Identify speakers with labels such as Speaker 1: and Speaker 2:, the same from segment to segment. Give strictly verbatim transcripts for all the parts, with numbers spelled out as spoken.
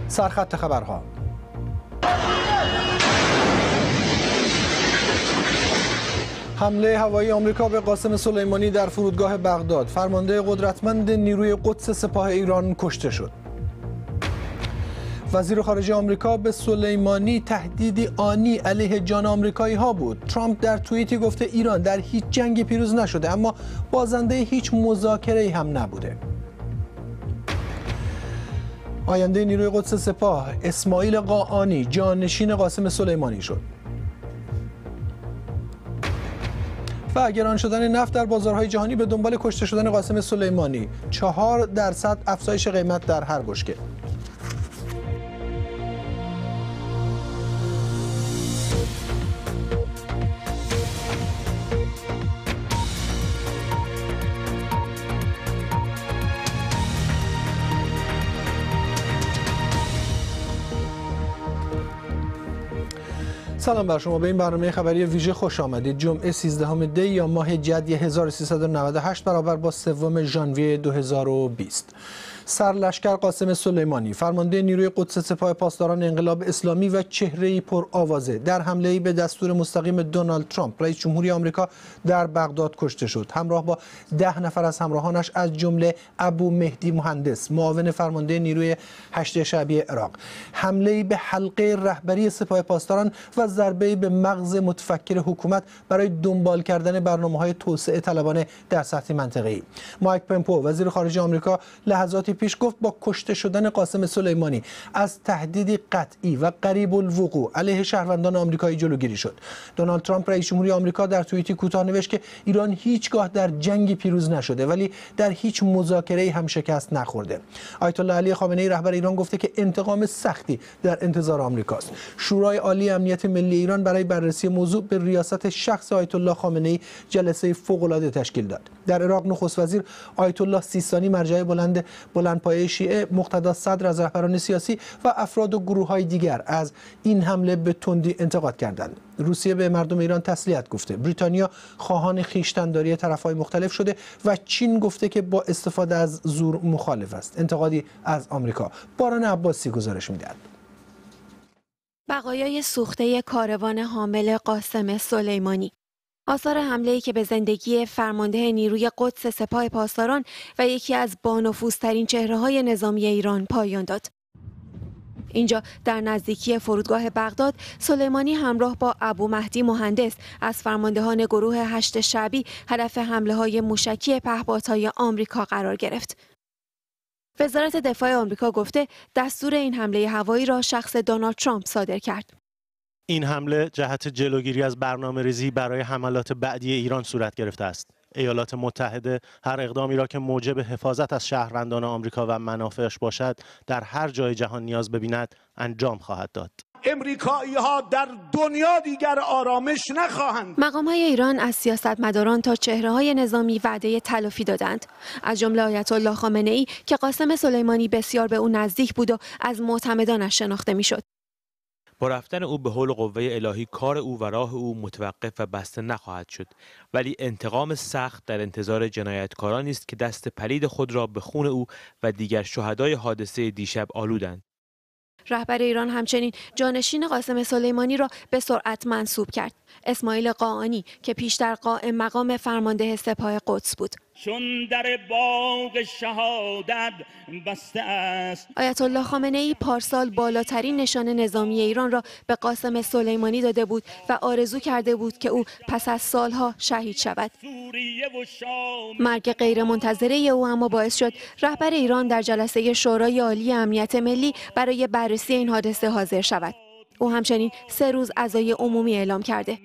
Speaker 1: سرخط خبرها. حمله هوایی آمریکا به قاسم سلیمانی در فرودگاه بغداد. فرمانده قدرتمند نیروی قدس سپاه ایران کشته شد. وزیر خارجه آمریکا به سلیمانی تهدیدی آنی علیه جان آمریکایی ها بود. ترامپ در توییتی گفته ایران در هیچ جنگی پیروز نشده، اما بازنده هیچ مذاکره‌ای هم نبوده. آینده نیروی قدس سپاه اسماعیل قاآنی جانشین قاسم سلیمانی شد. و گران شدن نفت در بازارهای جهانی به دنبال کشته شدن قاسم سلیمانی. چهار درصد افزایش قیمت در هر بشکه. سلام بر شما، به این برنامه خبری ویژه خوش آمدید. جمعه سیزدهم دی یا ماه جدی هزار و سیصد و نود و هشت برابر با سوم ژانویه دو هزار و بیست. سرلشکر قاسم سلیمانی، فرمانده نیروی قدس سپاه پاسداران انقلاب اسلامی و چهره‌ای پرآوازه، در حمله‌ای به دستور مستقیم دونالد ترامپ رئیس جمهوری آمریکا در بغداد کشته شد. همراه با ده نفر از همراهانش از جمله ابو مهدی مهندس، معاون فرمانده نیروی هشت شعبی عراق. حمله‌ای به حلقه رهبری سپاه پاسداران و ضربه‌ای به مغز متفکر حکومت برای دنبال کردن برنامه‌های توسعه طلبانه در سطح منطقه‌ای. مایک پمپو، وزیر خارجه آمریکا، لحظاتی پیش گفت با کشته شدن قاسم سلیمانی از تهدیدی قطعی و قریب الوقوع علیه شهروندان آمریکایی جلوگیری شد. دونالد ترامپ رئیس جمهوری آمریکا در توییتی کوتاه نوشت که ایران هیچگاه در جنگی پیروز نشده ولی در هیچ مذاکره‌ای هم شکست نخورده. آیت الله علی خامنه‌ای رهبر ایران گفته که انتقام سختی در انتظار آمریکاست. شورای عالی امنیت ملی ایران برای بررسی موضوع به ریاست شخص آیت الله خامنه‌ای جلسه فوق‌العاده تشکیل داد. در عراق نخست وزیر آیت الله سیستانی، مرجع بلند بلندپایه شیعه مقتدا صدر، از رهبران سیاسی و افراد و گروه‌های دیگر از این حمله به تندی انتقاد کردند. روسیه به مردم ایران تسلیت گفته. بریتانیا خواهان خویشتن‌داری طرف‌های مختلف شده و چین گفته که با استفاده از زور مخالف است. انتقادی از آمریکا. باران عباسی گزارش می‌دهد.
Speaker 2: بقایای سوخته کاروان حامل قاسم سلیمانی، آثار حمله‌ای که به زندگی فرمانده نیروی قدس سپاه پاسداران و یکی از بانفوذترین چهره‌های نظامی ایران پایان داد. اینجا در نزدیکی فرودگاه بغداد، سلیمانی همراه با ابو مهدی مهندس از فرماندهان گروه هشت شعبی هدف حمله‌های موشکی پهپادهای آمریکا قرار گرفت. وزارت دفاع آمریکا گفته دستور این حمله هوایی را شخص دونالد ترامپ صادر کرد.
Speaker 3: این حمله جهت جلوگیری از برنامه‌ریزی برای حملات بعدی ایران صورت گرفته است. ایالات متحده هر اقدامی را که موجب حفاظت از شهروندان آمریکا و منافعش باشد در هر جای جهان نیاز ببیند انجام خواهد داد.
Speaker 4: امریکایی‌ها در دنیا دیگر آرامش نخواهند.
Speaker 2: مقام‌های ایران از سیاستمداران تا چهره‌های نظامی وعده تلافی دادند، از جمله آیت الله خامنه‌ای که قاسم سلیمانی بسیار به او نزدیک بود و از معتمدانش شناخته می‌شد.
Speaker 5: با رفتن او به حول قوه الهی کار او و راه او متوقف و بسته نخواهد شد، ولی انتقام سخت در انتظار جنایتکارانی است که دست پلید خود را به خون او و دیگر شهدای حادثه دیشب آلودند.
Speaker 2: رهبر ایران همچنین جانشین قاسم سلیمانی را به سرعت منصوب کرد، اسماعیل قاآنی که پیشتر قائم مقام فرمانده سپاه قدس بود.
Speaker 6: چون در باغ شهادت بسته است.
Speaker 2: آیت الله خامنه‌ای پارسال بالاترین نشان نظامی ایران را به قاسم سلیمانی داده بود و آرزو کرده بود که او پس از سالها شهید شود. مرگ غیرمنتظره او اما باعث شد رهبر ایران در جلسه شورای عالی امنیت ملی برای بررسی این حادثه حاضر شود. او همچنین سه روز عزای عمومی اعلام کرده.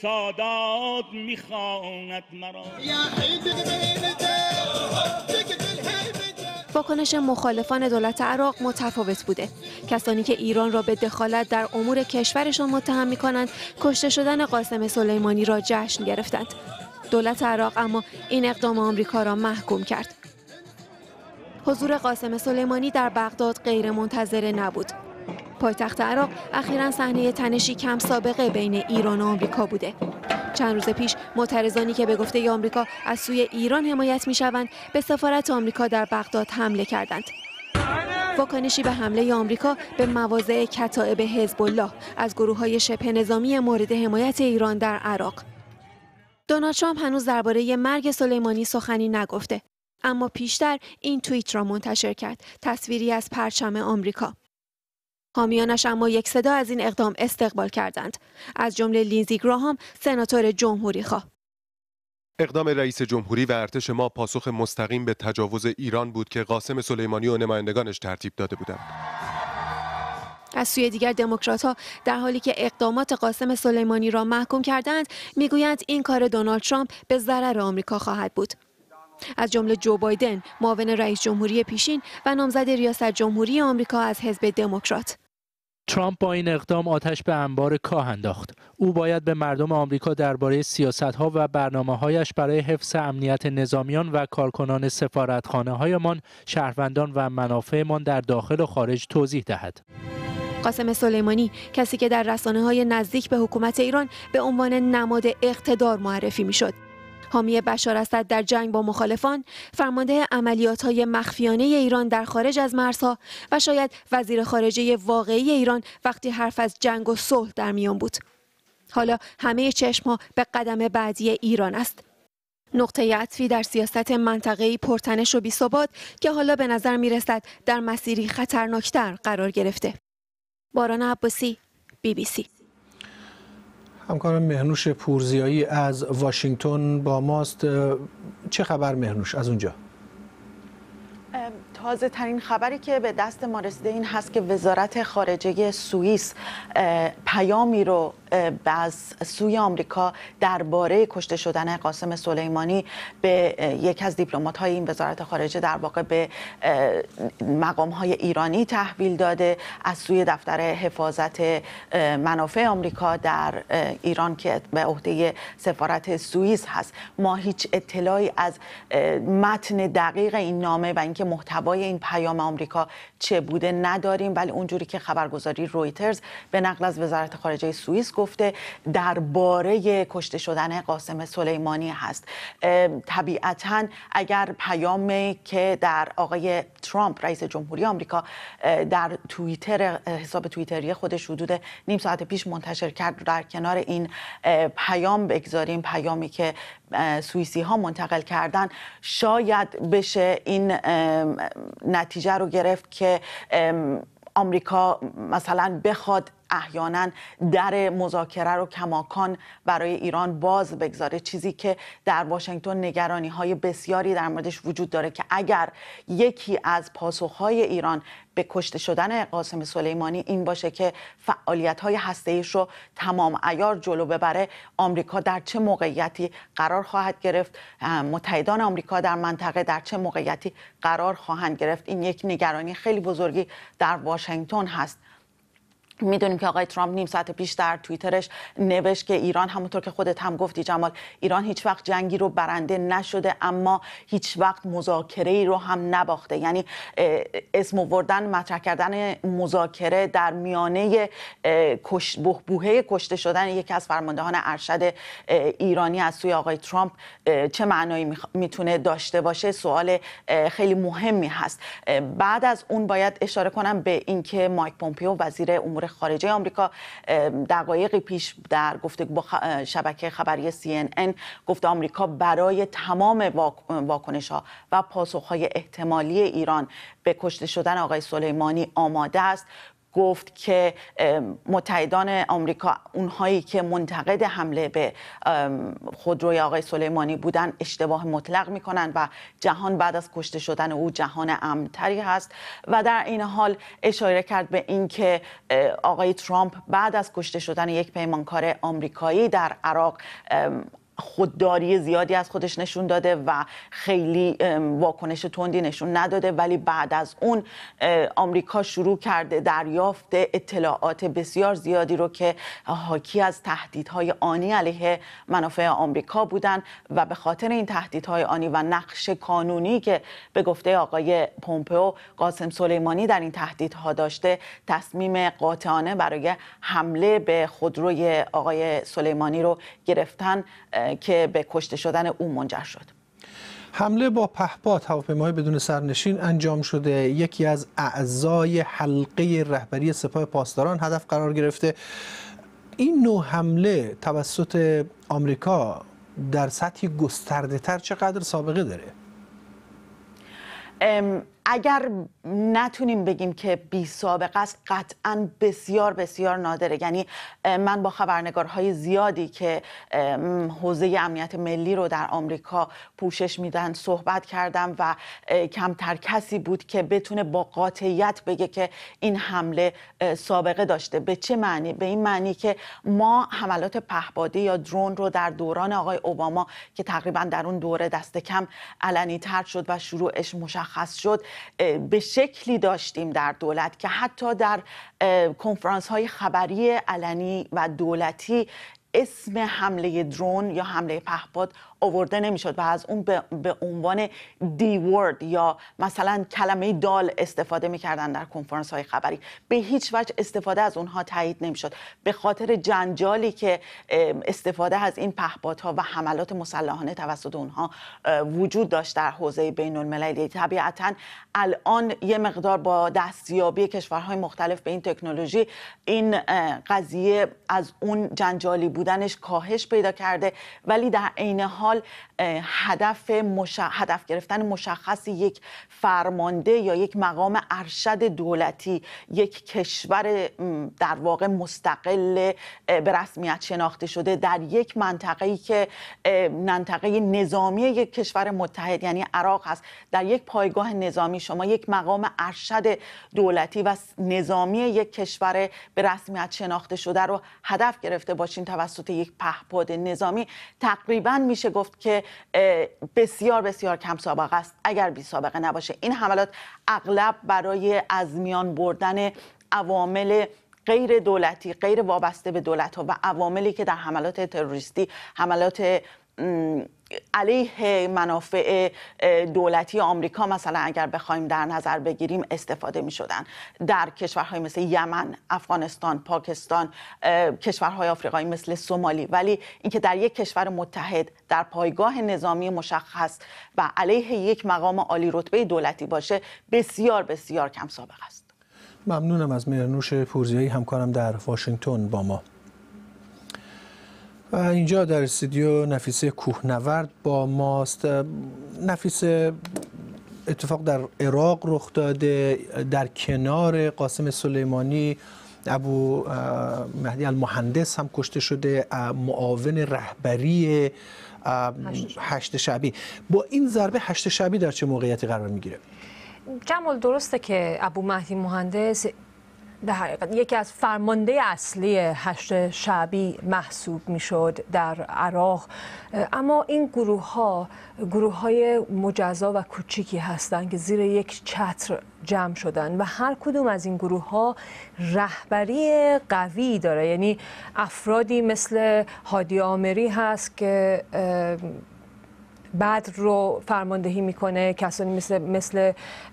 Speaker 2: واکنش مخالفان دولت عراق متفاوت بوده. کسانی که ایران را به دخالت در امور کشورشان متهم می‌کنند، کشته شدن قاسم سلیمانی را جشن گرفتند. دولت عراق اما این اقدام آمریکا را محکوم کرد. حضور قاسم سلیمانی در بغداد غیر منتظره نبود. پایتخت عراق اخیراً صحنه تنشی کم سابقه بین ایران و آمریکا بوده. چند روز پیش معترضانی که به گفته آمریکا از سوی ایران حمایت می‌شوند، به سفارت آمریکا در بغداد حمله کردند. واکنشی به حمله آمریکا به مواضع کتائب حزب الله از گروه‌های شبه نظامی مورد حمایت ایران در عراق. دونالد ترامپ هنوز درباره مرگ سلیمانی سخنی نگفته، اما پیشتر این توییت را منتشر کرد، تصویری از پرچم آمریکا. حامیانش اما یک صدا از این اقدام استقبال کردند، از جمله لینزی گراهام، سناتور جمهوری‌خواه.
Speaker 7: اقدام رئیس جمهوری و ارتش ما پاسخ مستقیم به تجاوز ایران بود که قاسم سلیمانی و نمایندگانش ترتیب داده بودند.
Speaker 2: از سوی دیگر دموکرات‌ها در حالی که اقدامات قاسم سلیمانی را محکوم کردند، میگویند این کار دونالد ترامپ به ضرر آمریکا خواهد بود. از جمله جو بایدن، معاون رئیس جمهوری پیشین و نامزد ریاست جمهوری آمریکا از حزب دموکرات.
Speaker 8: ترامپ با این اقدام آتش به انبار کاه انداخت. او باید به مردم آمریکا درباره سیاست‌ها و برنامه‌هایش برای حفظ امنیت نظامیان و کارکنان سفارتخانه‌هایمان، شهروندان و منافعمان در داخل و خارج توضیح دهد.
Speaker 2: قاسم سلیمانی، کسی که در رسانه‌های نزدیک به حکومت ایران به عنوان نماد اقتدار معرفی می‌شد، حامی بشار اسد در جنگ با مخالفان، فرمانده عملیات‌های مخفیانه ایران در خارج از مرزها و شاید وزیر خارجه واقعی ایران وقتی حرف از جنگ و صلح در میان بود. حالا همه چشم‌ها به قدم بعدی ایران است. نقطه عطفی در سیاست منطقه‌ای پرتنش و بی‌ثبات که حالا به نظر می‌رسد در مسیری خطرناکتر قرار گرفته. باران عباسی، بی بی سی.
Speaker 1: همکارم مهنوش پورزیایی از واشنگتن با ماست. چه خبر مهنوش از اونجا؟
Speaker 9: تازه ترین خبری که به دست ما رسیده این هست که وزارت خارجه سوئیس پیامی رو از سوی آمریکا درباره کشته شدن قاسم سلیمانی به یک از دیپلمات‌های این وزارت خارجه در واقع به مقام‌های ایرانی تحویل داده از سوی دفتر حفاظت منافع آمریکا در ایران که به عهده سفارت سوئیس هست. ما هیچ اطلاعی از متن دقیق این نامه و اینکه محتوای این پیام آمریکا چه بوده نداریم، ولی اونجوری که خبرگزاری رویترز به نقل از وزارت خارجه سوئیس گفته درباره کشته شدن قاسم سلیمانی هست. طبیعتاً اگر پیامی که در آقای ترامپ رئیس جمهوری آمریکا در توییتر حساب توییتری خودش حدود نیم ساعت پیش منتشر کرد، در کنار این پیام بگذاریم پیامی که سوئیسی ها منتقل کردن، شاید بشه این نتیجه رو گرفت که آمریکا مثلا بخواد احیانا در مذاکره رو کماکان برای ایران باز بگذاره، چیزی که در واشنگتن نگرانی های بسیاری در موردش وجود داره که اگر یکی از پاسخهای ایران به کشته شدن قاسم سلیمانی این باشه که فعالیت های هسته‌ایش رو تمام عیار جلو ببره، آمریکا در چه موقعیتی قرار خواهد گرفت، متحدان آمریکا در منطقه در چه موقعیتی قرار خواهند گرفت. این یک نگرانی خیلی بزرگی در واشنگتن هست. میدونیم که آقای ترامپ نیم ساعت پیش در توییترش نوشت که ایران، همونطور که خودت هم گفتی جمال، ایران هیچ وقت جنگی رو برنده نشده اما هیچ وقت مذاکره‌ای رو هم نباخته. یعنی اسم آوردن، مطرح کردن مذاکره در میانه بحبوحه کشته شدن یکی از فرماندهان ارشد ایرانی از سوی آقای ترامپ چه معنایی میتونه داشته باشه سوال خیلی مهمی هست. بعد از اون باید اشاره کنم به اینکه مایک پومپئو وزیر امور خارجه آمریکا دقایقی پیش در گفتگو با شبکه خبری سی ان ان گفت آمریکا برای تمام واکنش‌ها و پاسخ‌های احتمالی ایران به کشته شدن آقای سلیمانی آماده است. گفت که متحدان آمریکا، اونهایی که منتقد حمله به خودروی آقای سلیمانی بودن، اشتباه مطلق میکنن و جهان بعد از کشته شدن او جهان امن‌تری هست. و در این حال اشاره کرد به اینکه آقای ترامپ بعد از کشته شدن یک پیمانکار آمریکایی در عراق خودداری زیادی از خودش نشون داده و خیلی واکنش تندی نشون نداده، ولی بعد از اون آمریکا شروع کرده دریافت اطلاعات بسیار زیادی رو که حاکی از تهدیدهای آنی علیه منافع آمریکا بودن و به خاطر این تهدیدهای آنی و نقش قانونی که به گفته آقای پومپئو قاسم سلیمانی در این تهدیدها داشته، تصمیم قاطعانه برای حمله به خودروی آقای سلیمانی رو گرفتن که به کشته شدن او منجر شد.
Speaker 1: حمله با پهپاد هواپیماهای بدون سرنشین انجام شده. یکی از اعضای حلقه رهبری سپاه پاسداران هدف قرار گرفته. این نوع حمله توسط آمریکا در سطحی گسترده تر چقدر سابقه داره؟
Speaker 9: اگر نتونیم بگیم که بی سابقه است، قطعا بسیار بسیار نادره. یعنی من با خبرنگارهای زیادی که حوزه امنیت ملی رو در آمریکا پوشش میدن صحبت کردم و کمتر کسی بود که بتونه با قاطعیت بگه که این حمله سابقه داشته. به چه معنی؟ به این معنی که ما حملات پهپادی یا درون رو در دوران آقای اوباما که تقریبا در اون دوره دست کم علنی تر شد و شروعش مشخص شد، به شکلی داشتیم در دولت که حتی در کنفرانس های خبری علنی و دولتی اسم حمله درون یا حمله پهپاد آورده نمیشد و از اون به عنوان دی ورد یا مثلا کلمه دال استفاده میکردن در کنفرانس های خبری. به هیچ وجه استفاده از اونها تایید نمیشد، به خاطر جنجالی که استفاده از این پهپادها و حملات مسلحانه توسط اونها وجود داشت در حوزه بین المللی. طبیعتا الان یه مقدار با دستیابی کشورهای مختلف به این تکنولوژی این قضیه از اون جنجالی بودنش کاهش پیدا کرده، ولی در عین حال هدف مش... هدف گرفتن مشخص یک فرمانده یا یک مقام ارشد دولتی، یک کشور در واقع مستقل به رسمیت شناخته شده در یک منطقه‌ای که منطقه نظامی یک کشور متحد یعنی عراق هست، در یک پایگاه نظامی شما یک مقام ارشد دولتی و نظامی یک کشور به رسمیت شناخته شده رو هدف گرفته باشین توسط یک پهپاد نظامی، تقریبا میشه گفت که بسیار بسیار کم سابقه است اگر بی سابقه نباشه. این حملات اغلب برای از میان بردن عوامل غیر دولتی، غیر وابسته به دولت ها و عواملی که در حملات تروریستی، حملات علیه منافع دولتی آمریکا مثلا اگر بخوایم در نظر بگیریم استفاده می شدن. در کشورهای مثل یمن، افغانستان، پاکستان، کشورهای آفریقایی مثل سومالی، ولی اینکه در یک کشور متحد در پایگاه نظامی مشخص و علیه یک مقام عالی رتبه دولتی باشه بسیار بسیار کم سابقه است.
Speaker 1: ممنونم از مهرنوش پورزیایی همکارم در واشنگتن با ما. و اینجا در استودیو نفیسه کوهنورد با ماست. نفیسه، اتفاق در عراق رخ داده، در کنار قاسم سلیمانی ابو مهدی المهندس هم کشته شده، معاون رهبری هشت شعبی. با این ضربه هشت شعبی در چه موقعیتی قرار میگیره؟
Speaker 10: جمال، درسته که ابو مهدی مهندس در حقیقت یکی از فرمانده اصلی هشت شعبی محسوب میشد در عراق، اما این گروه ها گروه های مجزا و کوچیکی هستند که زیر یک چتر جمع شدن و هر کدوم از این گروه ها رهبری قوی داره. یعنی افرادی مثل هادی آمری هست که بدر رو فرماندهی میکنه، کسانی مثل مثل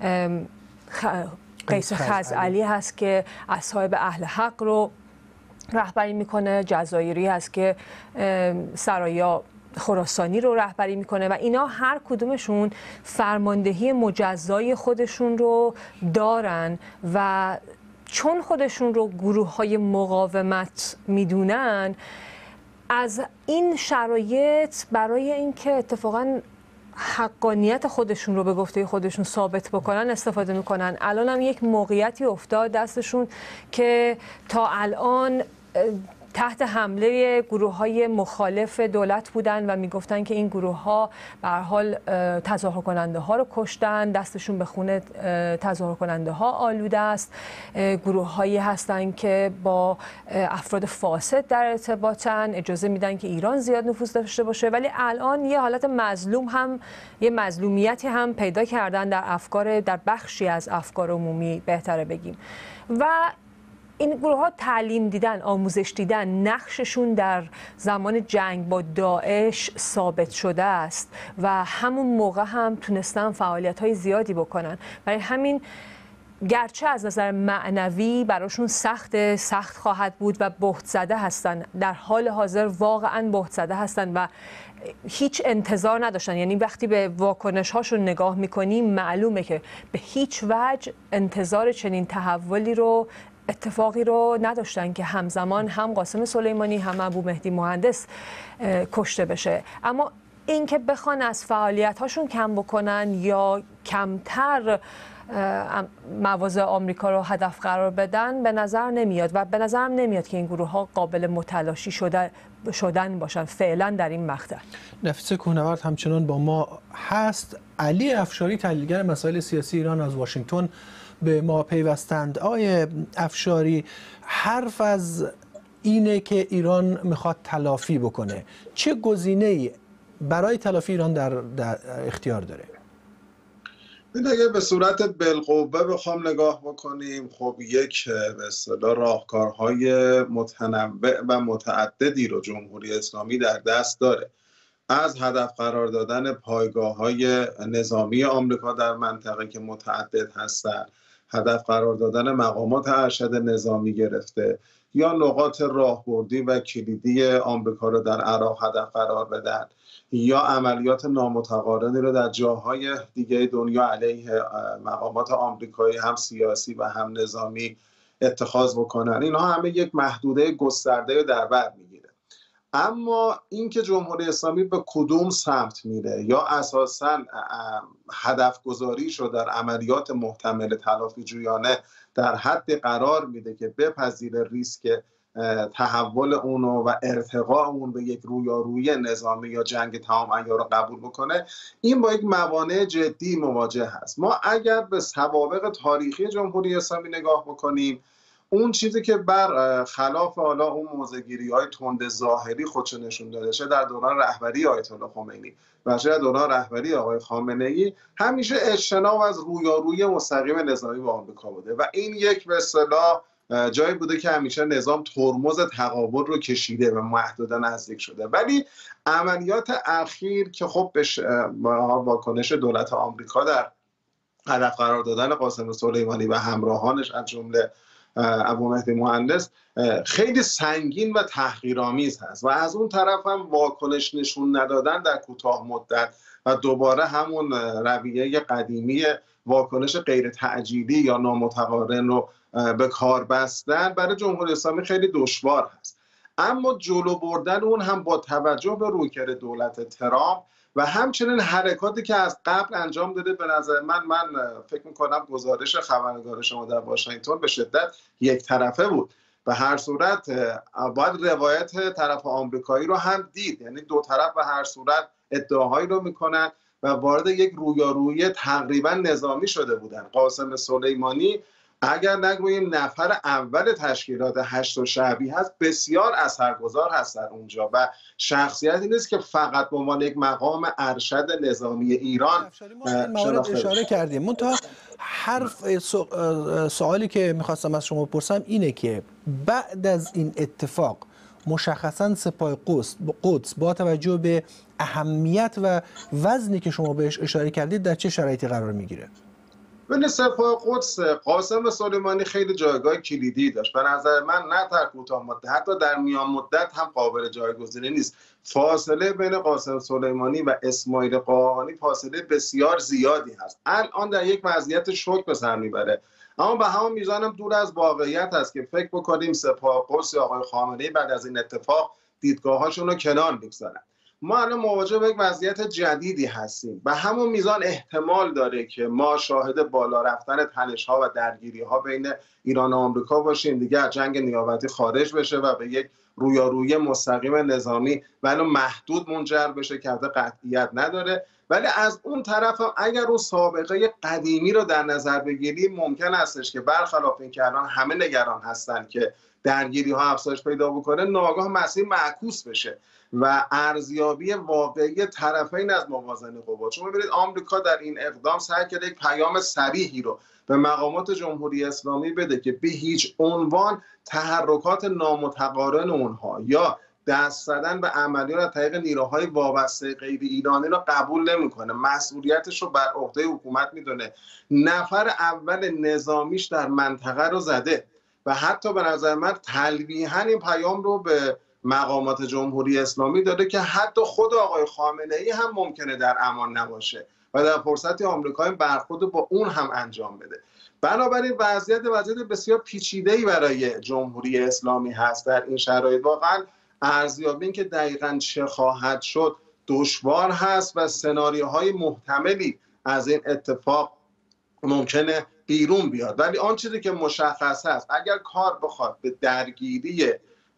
Speaker 10: قیس خزعلی هست که اصحاب اهل حق رو رهبری میکنه، جزایری هست که سرایا خراسانی رو رهبری میکنه و اینا هر کدومشون فرماندهی مجزای خودشون رو دارن و چون خودشون رو گروه های مقاومت میدونن، از این شرایط برای اینکه اتفاقاً حقانیت خودشون رو به گفته خودشون ثابت بکنن استفاده میکنن. الان هم یک موقعیتی افتاد دستشون که تا الان تحت حمله گروه های مخالف دولت بودن و میگفتن که این گروه ها به هر حال تظاهر کننده ها رو کشتن، دستشون به خون تظاهر کننده ها آلوده است. گروه هایی هستن که با افراد فاسد در ارتباطن، اجازه میدن که ایران زیاد نفوذ داشته باشه، ولی الان یه حالت مظلوم هم، یه مظلومیتی هم پیدا کردن در افکار، در بخشی از افکار عمومی بهتره بگیم. و این گروه ها تعلیم دیدن، آموزش دیدن، نقششون در زمان جنگ با داعش ثابت شده است و همون موقع هم تونستن فعالیت های زیادی بکنن. برای همین گرچه از نظر معنوی براشون سخت سخت خواهد بود و بهت زده هستن، در حال حاضر واقعا بهت زده هستن و هیچ انتظار نداشتن. یعنی وقتی به واکنش هاشون نگاه میکنیم معلومه که به هیچ وجه انتظار چنین تحولی رو اتفاقی رو نداشتن که همزمان هم قاسم سلیمانی هم ابو مهدی مهندس کشته بشه. اما اینکه بخوان از فعالیت هاشون کم بکنن یا کمتر مواضع آمریکا رو هدف قرار بدن به نظر نمیاد و به نظرم نمیاد که این گروه ها قابل متلاشی شدن شدن باشن فعلا در این مقطع.
Speaker 1: نفیسه کوهنورد همچنان با ما هست. علی افشاری تحلیلگر مسائل سیاسی ایران از واشنگتن به ما پیوستند. آقای افشاری، حرف از اینه که ایران میخواد تلافی بکنه، چه گزینه‌ای برای تلافی ایران در, در اختیار داره؟
Speaker 11: این اگه به صورت بالقوه بخوام نگاه بکنیم، خب یک به اصطلاح راهکارهای متنوع و متعددی رو جمهوری اسلامی در دست داره، از هدف قرار دادن پایگاه‌های نظامی آمریکا در منطقه که متعدد هستند، هدف قرار دادن مقامات ارشد نظامی گرفته، یا نقاط راهبردی و کلیدی آمریکا رو در عراق هدف قرار بدن، یا عملیات نامتقارنی رو در جاهای دیگه دنیا علیه مقامات آمریکایی هم سیاسی و هم نظامی اتخاذ بکنن. اینها همه یک محدوده گسترده در بر میگیره. اما اینکه جمهوری اسلامی به کدوم سمت میره یا اساساً هدف گذاریش رو در عملیات محتمل تلافی جویانه در حد قرار میده که بپذیره ریسک تحول اونو و ارتقاء اون به یک رویارویی نظامی یا جنگ تمام عیار رو قبول بکنه، این با یک موانع جدی مواجه هست. ما اگر به سوابق تاریخی جمهوری اسلامی نگاه بکنیم، اون چیزی که بر خلاف حالا اون موضع‌گیری‌های تند ظاهری خودشو نشون داده، چه در دوران رهبری آیت الله خمینی و چه در دوران رهبری آقای خامنه‌ای، همیشه اجتناب از رویارویی مستقیم نظامی با آمریکا بوده و این یک به اصطلاح جایی بوده که همیشه نظام ترمز تقابل رو کشیده و محدودا نزدیک شده. ولی عملیات اخیر که خب به واکنش دولت آمریکا در هدف قرار دادن قاسم سلیمانی و همراهانش از جمله ابو مهدی مهندس خیلی سنگین و تحقیرآمیز هست و از اون طرف هم واکنش نشون ندادن در کوتاه مدت و دوباره همون رویه قدیمی واکنش غیر تعجیلی یا نامتقارن رو به کار بستن برای جمهوری اسلامی خیلی دشوار هست. اما جلو بردن اون هم با توجه به رویکرد دولت ترامپ و همچنین حرکاتی که از قبل انجام داده، به نظر من من فکر میکنم گزارش خبرنگار شما در واشنگتن به شدت یک طرفه بود. به هر صورت باید روایت طرف آمریکایی رو هم دید، یعنی دو طرف به هر صورت ادعاهایی رو میکنن و وارد یک رویارویی تقریبا نظامی شده بودن. قاسم سلیمانی اگر نگوییم نفر اول تشکیلات هشت شعبی هست، بسیار اثرگذار هست در اونجا و شخصیتی نیست که فقط به عنوان یک مقام ارشد نظامی ایران
Speaker 1: موارد اشاره کردیم. منتها حرف سوالی که میخواستم از شما بپرسم اینه که بعد از این اتفاق مشخصا سپاه قدس با توجه به اهمیت و وزنی که شما بهش اشاره کردید در چه شرایطی قرار میگیره؟
Speaker 11: بین سپاه قدس قاسم سلیمانی خیلی جایگاه کلیدی داشت. به نظر من نه در کوتاه مدت، حتی در میان مدت هم قابل جایگزینی نیست. فاصله بین قاسم سلیمانی و اسماعیل قاهانی فاصله بسیار زیادی هست. الان در یک وضعیت شوک به سر میبره، اما به همون میزان هم دور از واقعیت هست که فکر بکنیم سپاه قدس یا آقای خامنه‌ای بعد از این اتفاق دیدگاه‌هاشون رو کنار میگذارن. ما الان مواجه با یک وضعیت جدیدی هستیم. به همون میزان احتمال داره که ما شاهد بالا رفتن تنش‌ها و درگیری‌ها بین ایران و آمریکا باشیم، دیگه جنگ نیابتی خارج بشه و به یک رویارویی مستقیم نظامی ولو محدود منجر بشه که البته قطعیت نداره. ولی از اون طرف هم اگر اون سابقه قدیمی رو در نظر بگیریم، ممکن استش که برخلاف اینکه الان همه نگران هستن که درگیری‌ها افزایش پیدا بکنه، ناگاه مسیر معکوس بشه و ارزیابی واقعی طرفین از موازنه قوا. شما ببینید آمریکا در این اقدام سعی کرده یک پیام صریحی رو به مقامات جمهوری اسلامی بده که به هیچ عنوان تحرکات نامتقارن اونها یا دست زدن به عملیات از طریق نیروهای وابسته غیر ایرانی را قبول نمیکنه، مسئولیتش رو بر عهده حکومت میدونه. نفر اول نظامیش در منطقه رو زده و حتی به نظر من تلویحاً این پیام رو به مقامات جمهوری اسلامی داده که حتی خود آقای خامنه‌ای هم ممکنه در امان نباشه و در فرصتی آمریکا برخورد با اون هم انجام بده. بنابراین وضعیت وضعیت بسیار پیچیده‌ای برای جمهوری اسلامی هست در این شرایط. واقعا ارزیابی که دقیقاً چه خواهد شد دشوار هست و سناریوهای محتملی از این اتفاق ممکنه بیرون بیاد، ولی آن چیزی که مشخص هست اگر کار بخواد به درگیری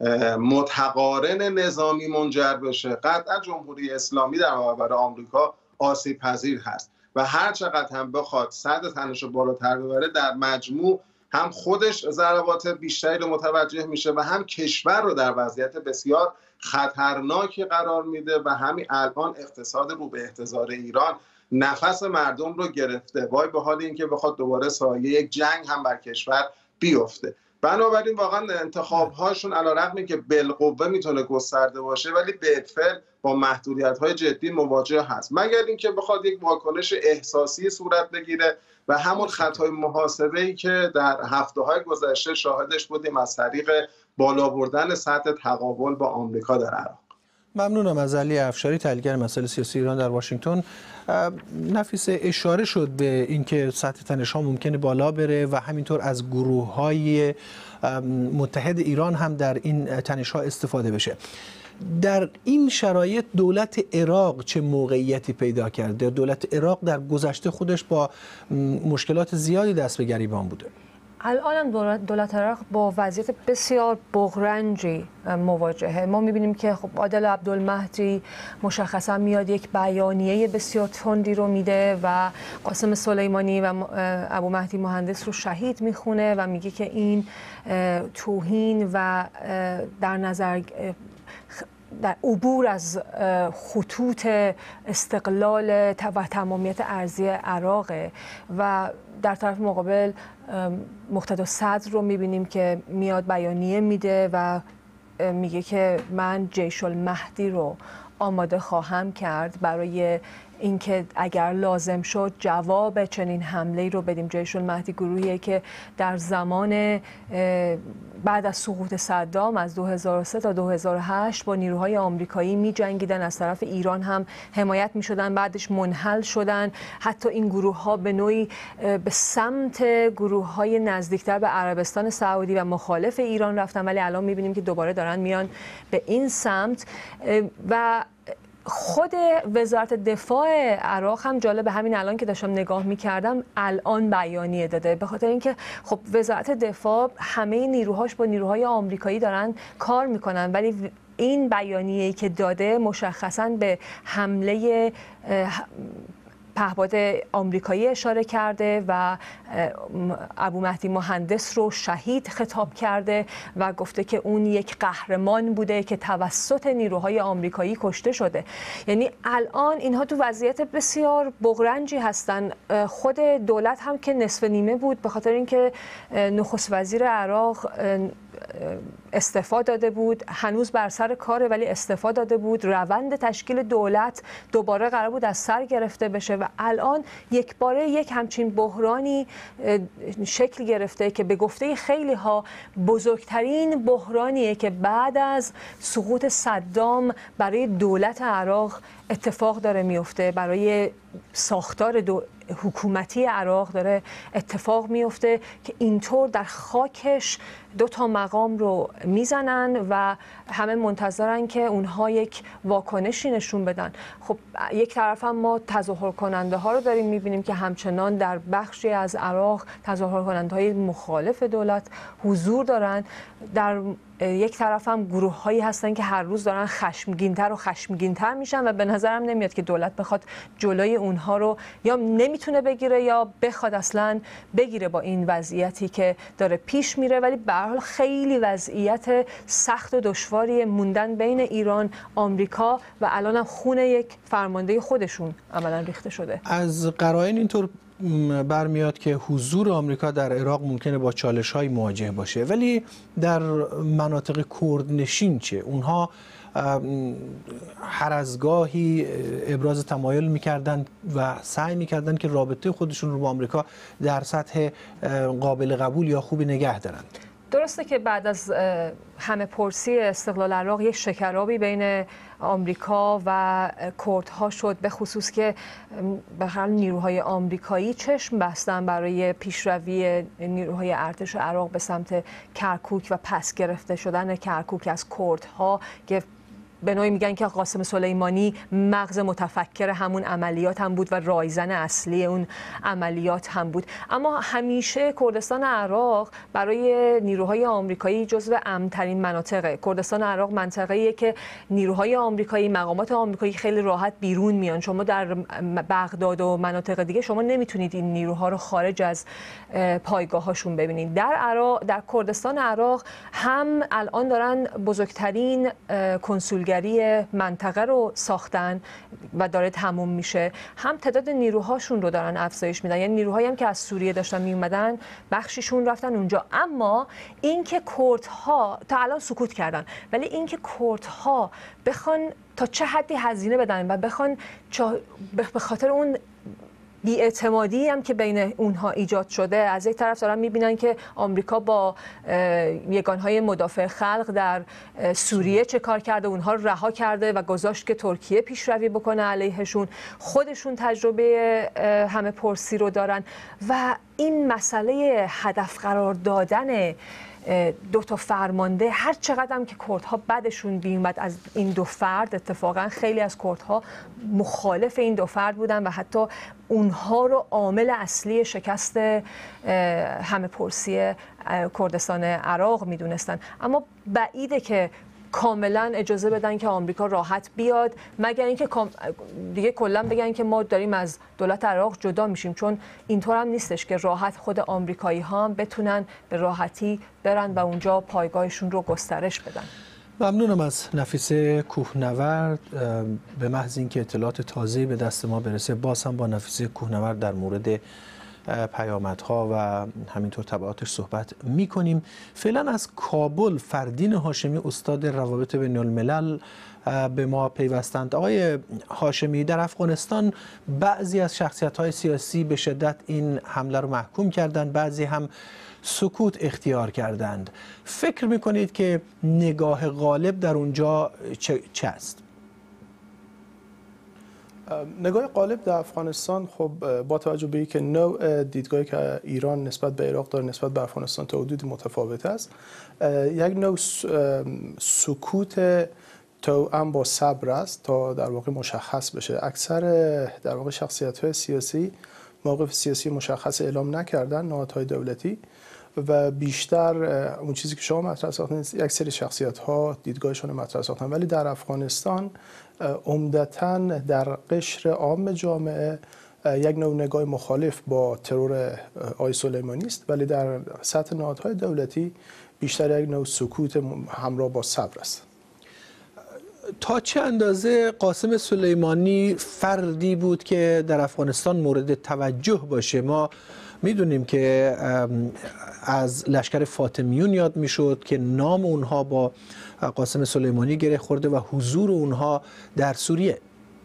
Speaker 11: متقارن نظامی منجر بشه، قطعا جمهوری اسلامی در برابر آمریکا آسیب پذیر هست و هر چقدر هم بخواد سد تنش رو بالاتر ببره، در مجموع هم خودش ضربات بیشتری رو متوجه میشه و هم کشور رو در وضعیت بسیار خطرناکی قرار میده و همین الان اقتصاد رو به احتضار ایران نفس مردم رو گرفته، وای به حال اینکه بخواد دوباره سایه یک جنگ هم بر کشور بیفته. بنابراین واقعا انتخاب‌هاشون علیرغم اینکه بالقوه میتونه گسترده باشه ولی بالفعل با محدودیت‌های جدی مواجه هست، مگر اینکه بخواد یک واکنش احساسی صورت بگیره و همون خطای محاسبه‌ای که در هفته‌های گذشته شاهدش بودیم از طریق بالا بردن سطح تقابل با آمریکا در عراق.
Speaker 1: ممنونم از علی افشاری، تحلیلگر مسائل سیاسی ایران در واشنگتن. نفیسه، اشاره شد به اینکه سطح تنش‌ها ممکنه بالا بره و همینطور از گروه‌های متحد ایران هم در این تنش‌ها استفاده بشه. در این شرایط دولت عراق چه موقعیتی پیدا کرده؟ دولت عراق در گذشته خودش با مشکلات زیادی دست به گریبان بوده.
Speaker 10: الان هم دولت عراق با وضعیت بسیار بغرنجی مواجهه. ما می‌بینیم که خب عادل عبدالمهدی مشخصا میاد یک بیانیه بسیار تندی رو میده و قاسم سلیمانی و ابو مهدی مهندس رو شهید میخونه و میگه که این توهین و در نظر در عبور از خطوط استقلال و تمامیت ارضی عراق. و در طرف مقابل مقتدا صدر رو میبینیم که میاد بیانیه میده و میگه که من جیش المهدی رو آماده خواهم کرد برای اینکه اگر لازم شد جواب چنین حمله رو بدیم. جیش المهدی گروهیه که در زمان بعد از سقوط صدام از دو هزار و سه تا دو هزار و هشت با نیروهای آمریکایی می جنگیدن، از طرف ایران هم حمایت می شدن، بعدش منحل شدن. حتی این گروه ها به نوعی به سمت گروه های نزدیکتر به عربستان سعودی و مخالف ایران رفتن، ولی الان می بینیم که دوباره دارن میان به این سمت. و خود وزارت دفاع عراق هم جالب، همین الان که داشتم نگاه می‌کردم الان بیانیه داده، به خاطر اینکه خب وزارت دفاع همه نیروهاش با نیروهای آمریکایی دارن کار میکنن، ولی این بیانیه‌ای که داده مشخصاً به حمله پهپاد آمریکایی اشاره کرده و ابو مهدی مهندس رو شهید خطاب کرده و گفته که اون یک قهرمان بوده که توسط نیروهای آمریکایی کشته شده. یعنی الان اینها تو وضعیت بسیار بغرنجی هستن. خود دولت هم که نصف نیمه بود به خاطر اینکه نخست وزیر عراق استعفا داده بود، هنوز بر سر کاره ولی استعفا داده بود. روند تشکیل دولت دوباره قرار بود از سر گرفته بشه و الان یک باره یک همچین بحرانی شکل گرفته که به گفته خیلی ها بزرگترین بحرانیه که بعد از سقوط صدام برای دولت عراق اتفاق داره میفته، برای ساختار دو حکومتی عراق داره اتفاق میفته که اینطور در خاکش دو تا مقام رو میزنن و همه منتظرن که اونها یک واکنشی نشون بدن. خب یک طرف هم ما تظاهر کننده ها رو داریم میبینیم که همچنان در بخشی از عراق تظاهر کننده های مخالف دولت حضور دارن، در یک طرف هم گروه هایی هستن که هر روز دارن خشمگینتر و خشمگینتر میشن و به نظرم نمیاد که دولت بخواد جلوی اونها رو یا نمیتونه بگیره یا بخواد اصلا بگیره با این وضعیتی که داره پیش میره. ولی به هر حال خیلی وضعیت سخت و دشواری موندن بین ایران، آمریکا و الان هم خون یک فرمانده خودشون عملا ریخته شده.
Speaker 1: از قرائن اینطور برمیاد که حضور آمریکا در عراق ممکنه با چالش‌های مواجه باشه، ولی در مناطق کردنشین چه؟ اونها هر از گاهی ابراز تمایل میکردن و سعی میکردن که رابطه خودشون رو با آمریکا در سطح قابل قبول یا خوبی نگه دارن.
Speaker 10: درسته که بعد از همه پرسی استقلال عراق یک شکرابی بین آمریکا و کردها شد، به خصوص که به هر نیروهای آمریکایی چشم بستن برای پیشروی نیروهای ارتش عراق به سمت کرکوک و پس گرفته شدن کرکوک از کردها که به نوعی میگن که قاسم سلیمانی مغز متفکر همون عملیات هم بود و رایزن اصلی اون عملیات هم بود. اما همیشه کردستان عراق برای نیروهای آمریکایی جزو امن‌ترین مناطقه. کردستان عراق منطقه‌ایه که نیروهای آمریکایی، مقامات آمریکایی خیلی راحت بیرون میان. شما در بغداد و مناطق دیگه شما نمیتونید این نیروها رو خارج از پایگاه‌هاشون ببینید. در عراق، در کردستان عراق هم الان دارن بزرگترین کنسول گری منطقه رو ساختن و داره تموم میشه، هم تعداد نیروهاشون رو دارن افزایش میدن. یعنی نیروهایی هم که از سوریه داشتن میومدن بخشیشون رفتن اونجا. اما اینکه کردها تا الان سکوت کردن، ولی اینکه کردها بخوان تا چه حدی هزینه بدن و بخوان به خاطر اون بی‌اعتمادی هم که بین اونها ایجاد شده، از یک طرف دارن میبینن که آمریکا با یگانهای مدافع خلق در سوریه چه کار کرده، اونها رو رها کرده و گذاشت که ترکیه پیشروی بکنه علیهشون، خودشون تجربه همه پرسی رو دارن و این مسئله هدف قرار دادن دو تا فرمانده، هر چقدر هم که کردها بدشون بیومد از این دو فرد، اتفاقا خیلی از کردها مخالف این دو فرد بودن و حتی اونها رو عامل اصلی شکست همه پرسی کردستان عراق میدونستن. اما بعیده که کاملا اجازه بدن که آمریکا راحت بیاد، مگر اینکه دیگه کلا بگن که ما داریم از دولت عراق جدا میشیم، چون اینطور هم نیستش که راحت خود آمریکایی ها هم بتونن به راحتی برن و اونجا پایگاهشون رو گسترش بدن.
Speaker 1: ممنونم از نفیسه کوهنورد. به محض اینکه اطلاعات تازه به دست ما برسه باز هم با نفیسه کوهنورد در مورد پیامدها و همینطور تبعاتش صحبت میکنیم. فعلا از کابل فردین هاشمی استاد روابط بین الملل به ما پیوستند. آقای هاشمی، در افغانستان بعضی از شخصیت‌های سیاسی به شدت این حمله رو محکوم کردند، بعضی هم سکوت اختیار کردند. فکر میکنید که نگاه غالب در اونجا چه, چه است؟
Speaker 12: نگاه غالب در افغانستان خب با توجه به اینکه نوع دیدگاهی که ایران نسبت به عراق داره نسبت به افغانستان تا حدودی متفاوت است، یک نوع سکوت توأم با صبر است تا در واقع مشخص بشه. اکثر در واقع شخصیت‌های سیاسی موقف سیاسی مشخص اعلام نکردن، نهادهای دولتی، و بیشتر اون چیزی که شما مطرح ساختید یک سری شخصیت‌ها دیدگاهشون مطرح ساختن. ولی در افغانستان عمدتاً در قشر عام جامعه یک نوع نگاه مخالف با ترور آقای سلیمانی است، ولی در سطح نهادهای دولتی بیشتر یک نوع سکوت همراه با صبر است.
Speaker 1: تا چه اندازه قاسم سلیمانی فردی بود که در افغانستان مورد توجه باشه؟ ما میدونیم که از لشکر فاطمیون یاد میشد که نام اونها با قاسم سلیمانی گره خورده و حضور اونها در سوریه.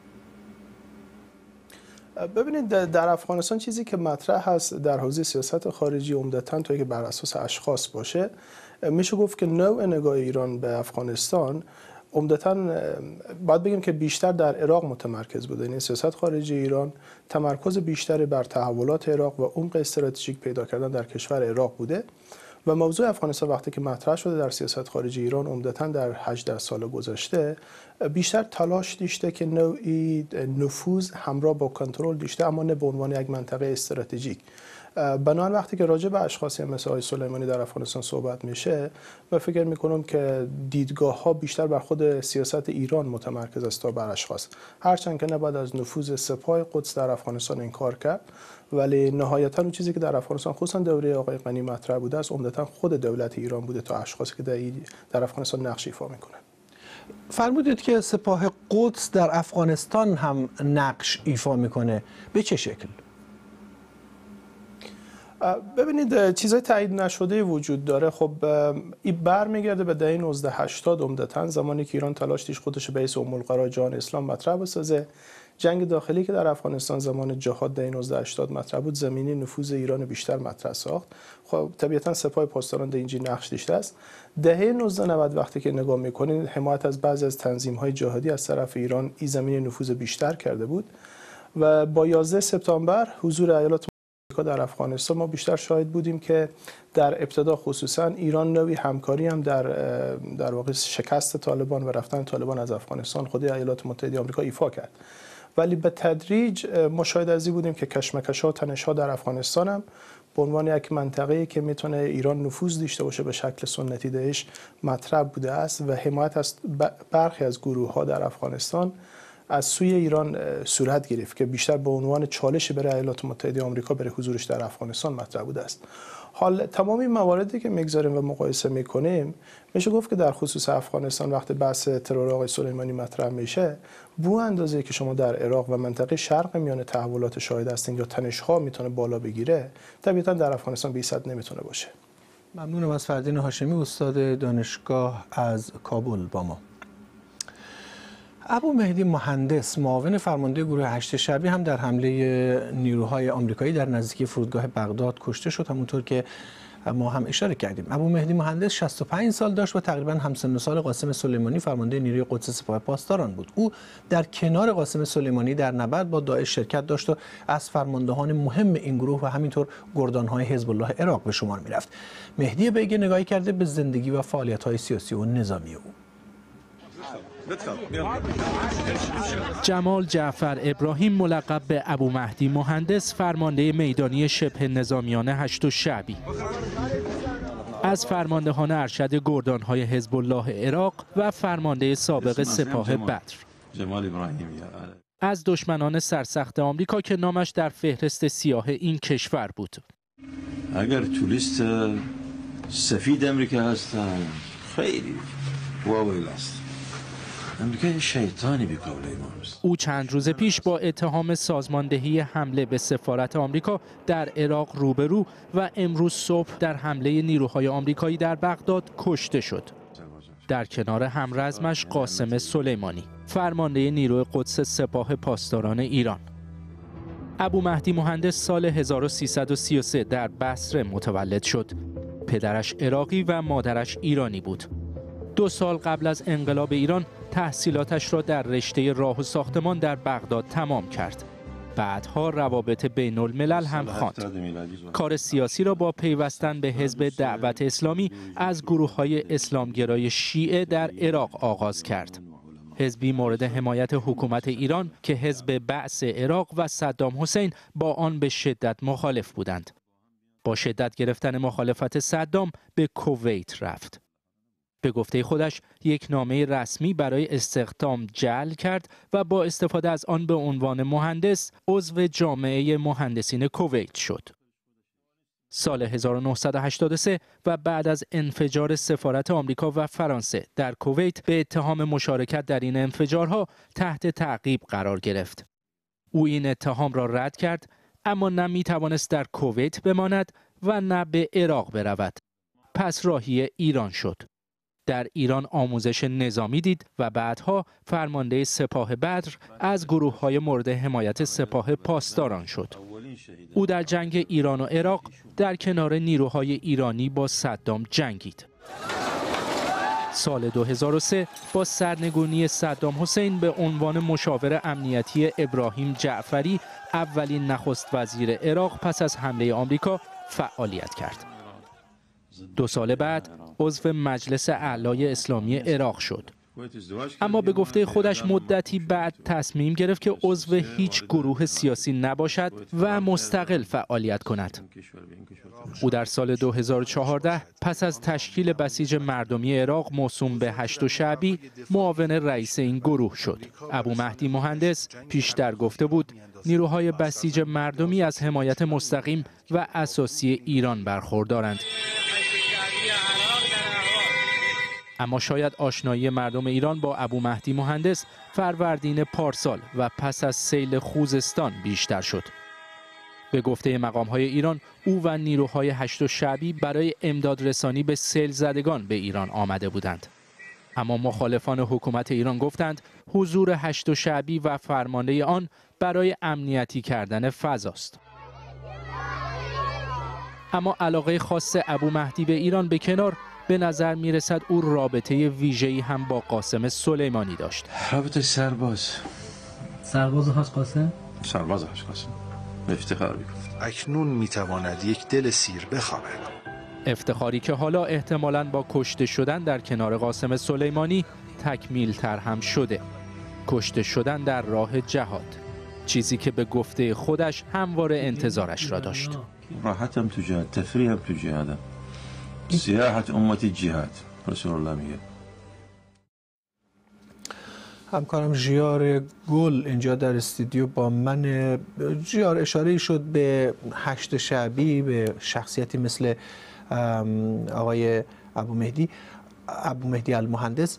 Speaker 12: ببینید در افغانستان چیزی که مطرح هست در حوزه سیاست خارجی عمدتاً توی که بر اساس اشخاص باشه، میشه گفت که نوع نگاه ایران به افغانستان عمدتاً باید بگیم که بیشتر در عراق متمرکز بوده. یعنی سیاست خارجی ایران تمرکز بیشتری بر تحولات عراق و عمق استراتژیک پیدا کردن در کشور عراق بوده و موضوع افغانستان وقتی که مطرح شده در سیاست خارجی ایران عمدتاً در هجده سال گذشته بیشتر تلاش داشته که نوعی نفوذ همراه با کنترل داشته، اما نه به عنوان یک منطقه استراتژیک. بنابراین وقتی که راجع به اشخاصی مثل آقای سلیمانی در افغانستان صحبت میشه، من فکر میکنم که دیدگاه ها بیشتر بر خود سیاست ایران متمرکز است تا بر اشخاص، هرچند که نباید از نفوذ سپاه قدس در افغانستان انکار کرد، ولی نهایتا اون چیزی که در افغانستان خصوصا دوره آقای غنی مطرح بوده است عمدتا خود دولت ایران بوده تا اشخاصی که در افغانستان نقش ایفا میکنن.
Speaker 1: فرمودید که سپاه قدس در افغانستان هم نقش ایفا میکنه، به چه شکل؟
Speaker 12: ببینید چیزای تایید نشده وجود داره. خب این برمیگرده به دهه نوزده هشتاد عمدتاً، زمانی که ایران تلاش داشت خودش به حیث ام القرا جهان اسلام مطرح بسازه. جنگ داخلی که در افغانستان زمان جهاد دهه نوزده هشتاد مطرح بود، زمینی نفوذ ایران بیشتر مطرح ساخت. خب طبیعتاً سپاه پاسداران در اینجا نقش داشته است. دهه نوزده نود وقتی که نگاه می‌کنید، حمایت از بعضی از تنظیم‌های جهادی از طرف ایران این زمینی نفوذ بیشتر کرده بود و با یازده سپتامبر حضور ایالات در افغانستان ما بیشتر شاهد بودیم که در ابتدا خصوصا ایران نوعی همکاری هم در در واقع شکست طالبان و رفتن طالبان از افغانستان خود ایالات متحده آمریکا ایفا کرد. ولی به تدریج ما شاهد از این بودیم که کشمکش‌ها و تنش‌ها در افغانستان هم به عنوان یک منطقه‌ای که میتونه ایران نفوذ داشته باشه به شکل سنتی داعش مطرح بوده است و حمایت از برخی از گروه‌ها در افغانستان از سوی ایران صورت گرفت که بیشتر به عنوان چالش برای ایالات متحده آمریکا برای حضورش در افغانستان مطرح بوده است. حال تمام این مواردی که میگذاریم و مقایسه میکنیم، میشه گفت که در خصوص افغانستان وقتی بحث ترور آقای سلیمانی مطرح میشه، بو اندازه‌ای که شما در عراق و منطقه شرق میانه تحولات شاهد هستین یا تنش‌ها میتونه بالا بگیره، طبیعتاً در افغانستان بی صد نمیتونه باشه.
Speaker 1: ممنونم از فردین هاشمی، استاد دانشگاه از کابل با ما. ابو مهدی مهندس، معاون فرمانده گروه هشت شعبی، هم در حمله نیروهای آمریکایی در نزدیکی فرودگاه بغداد کشته شد. همونطور که ما هم اشاره کردیم، ابو مهدی مهندس شصت و پنج سال داشت و تقریبا همسن و سال قاسم سلیمانی فرمانده نیروی قدس سپاه پاسداران بود. او در کنار قاسم سلیمانی در نبرد با داعش شرکت داشت و از فرماندهان مهم این گروه و همینطور گردانهای حزب الله عراق به شمار میرفت. مهدی بیگه نگاهی کرده به زندگی و فعالیت‌های سیاسی و نظامی او.
Speaker 8: جمال جعفر ابراهیم، ملقب به ابو مهدی مهندس، فرمانده میدانی شبه نظامیان هشت شعبی، از فرماندهان ارشد گردانهای حزب الله عراق و فرمانده سابق سپاه بدر. جمال ابراهیمی از دشمنان سرسخت آمریکا که نامش در فهرست سیاه این کشور بود.
Speaker 13: اگر تو لیست سفید امریکا هستن، خیلی واویل است. امریکا شیطانی به قول امامست.
Speaker 8: او چند روز پیش با اتهام سازماندهی حمله به سفارت آمریکا در عراق روبرو و امروز صبح در حمله نیروهای آمریکایی در بغداد کشته شد. در کنار همرزمش قاسم سلیمانی، فرمانده نیروی قدس سپاه پاسداران ایران. ابو مهدی مهندس سال هزار و سیصد و سی و سه در بصره متولد شد. پدرش عراقی و مادرش ایرانی بود. دو سال قبل از انقلاب ایران تحصیلاتش را در رشته راه و ساختمان در بغداد تمام کرد. بعدها روابط بین الملل هم خواند. کار سیاسی را با پیوستن به حزب دعوت اسلامی از گروه‌های اسلامگرای شیعه در عراق آغاز کرد. حزبی مورد حمایت حکومت ایران که حزب بعث عراق و صدام حسین با آن به شدت مخالف بودند. با شدت گرفتن مخالفت صدام به کویت رفت. به گفته خودش یک نامه رسمی برای استخدام جعل کرد و با استفاده از آن به عنوان مهندس عضو جامعه مهندسین کویت شد. سال هزار و نهصد و هشتاد و سه و بعد از انفجار سفارت آمریکا و فرانسه در کویت به اتهام مشارکت در این انفجارها تحت تعقیب قرار گرفت. او این اتهام را رد کرد، اما نه می توانست در کویت بماند و نه به عراق برود. پس راهی ایران شد. در ایران آموزش نظامی دید و بعدها فرمانده سپاه بدر از گروه‌های مورد حمایت سپاه پاسداران شد. او در جنگ ایران و عراق در کنار نیروهای ایرانی با صدام جنگید. سال دو هزار و سه با سرنگونی صدام حسین به عنوان مشاور امنیتی ابراهیم جعفری، اولین نخست وزیر عراق پس از حمله آمریکا، فعالیت کرد. دو سال بعد عضو مجلس اعلای اسلامی عراق شد. اما به گفته خودش مدتی بعد تصمیم گرفت که عضو هیچ گروه سیاسی نباشد و مستقل فعالیت کند. او در سال دو هزار و چهارده پس از تشکیل بسیج مردمی عراق موسوم به هشت شعبی معاون رئیس این گروه شد. ابو مهدی مهندس پیشتر گفته بود نیروهای بسیج مردمی از حمایت مستقیم و اساسی ایران برخوردارند. اما شاید آشنایی مردم ایران با ابو مهدی مهندس فروردین پارسال و پس از سیل خوزستان بیشتر شد. به گفته مقام‌های ایران، او و نیروهای هشت شعبی برای امداد رسانی به سیل زدگان به ایران آمده بودند. اما مخالفان حکومت ایران گفتند حضور هشت شعبی و فرمانده آن برای امنیتی کردن فضاست. اما علاقه خاص ابو مهدی به ایران به کنار، به نظر می رسد او رابطه ویژه‌ای هم با قاسم سلیمانی داشت.
Speaker 13: رابطه سرباز.
Speaker 14: سرباز حاج قاسم؟
Speaker 13: سرباز حاج قاسم. افتخار می‌کنم.
Speaker 15: اکنون میتواند یک دل سیر بخوابد.
Speaker 8: افتخاری که حالا احتمالاً با کشته شدن در کنار قاسم سلیمانی تکمیل تر هم شده. کشته شدن در راه جهاد، چیزی که به گفته خودش همواره انتظارش را داشت.
Speaker 13: راحتم تو جهاد، تفریحم تو جهادم. سیاحت امتی جهاد، رسول الله میگه.
Speaker 1: همکارم ژیار گل اینجا در استودیو با من. ژیار، اشاره شد به هشت شعبی، به شخصیتی مثل آقای ابو مهدی ابو مهدی المهندس.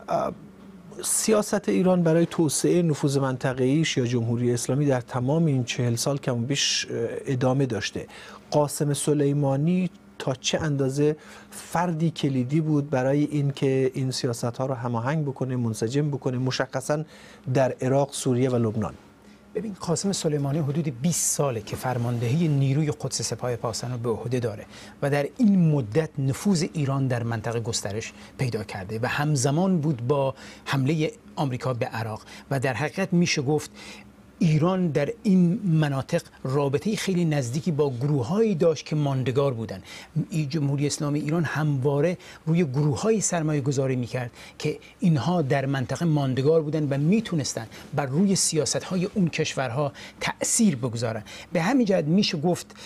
Speaker 1: سیاست ایران برای توسعه نفوذ منطقه‌ایش یا جمهوری اسلامی در تمام این چهل سال کم و بیش ادامه داشته. قاسم سلیمانی تا چه اندازه فردی کلیدی بود برای اینکه این سیاست‌ها رو هماهنگ بکنه، منسجم بکنه، مشخصاً در عراق، سوریه و لبنان؟
Speaker 14: ببین، قاسم سلیمانی حدود بیست ساله که فرماندهی نیروی قدس سپاه پاسداران رو به عهده داره و در این مدت نفوذ ایران در منطقه گسترش پیدا کرده و همزمان بود با حمله آمریکا به عراق و در حقیقت میشه گفت ایران در این مناطق رابطه خیلی نزدیکی با گروه‌هایی داشت که ماندگار بودند. جمهوری اسلامی ایران همواره روی گروه‌های سرمایه‌گذاری می‌کرد که اینها در منطقه ماندگار بودند و میتونستند بر روی سیاست‌های اون کشورها تأثیر بگذارند. به همین جهت میشه گفت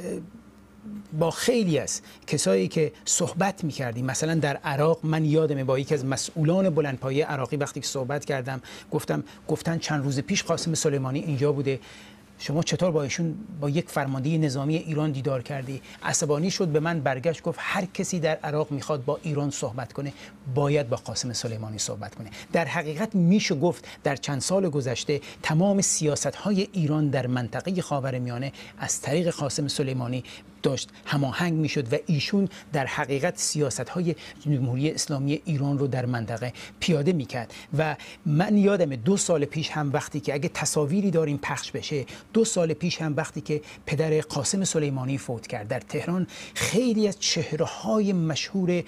Speaker 14: با خیلی از کسایی که صحبت می‌کردیم، مثلا در عراق، من یادمه با یکی از مسئولان بلندپایه عراقی وقتی که صحبت کردم گفتم گفتن چند روز پیش قاسم سلیمانی اینجا بوده، شما چطور با ایشون با یک فرمانده نظامی ایران دیدار کردی؟ عصبانی شد، به من برگشت گفت هر کسی در عراق میخواد با ایران صحبت کنه باید با قاسم سلیمانی صحبت کنه. در حقیقت میشه گفت در چند سال گذشته تمام سیاست‌های ایران در منطقه خاورمیانه از طریق قاسم سلیمانی داشت هماهنگ میشد و ایشون در حقیقت سیاست‌های جمهوری اسلامی ایران رو در منطقه پیاده میکرد. و من یادم دو سال پیش هم وقتی که اگه تصاویری داریم پخش بشه، دو سال پیش هم وقتی که پدر قاسم سلیمانی فوت کرد در تهران، خیلی از چهره‌های مشهور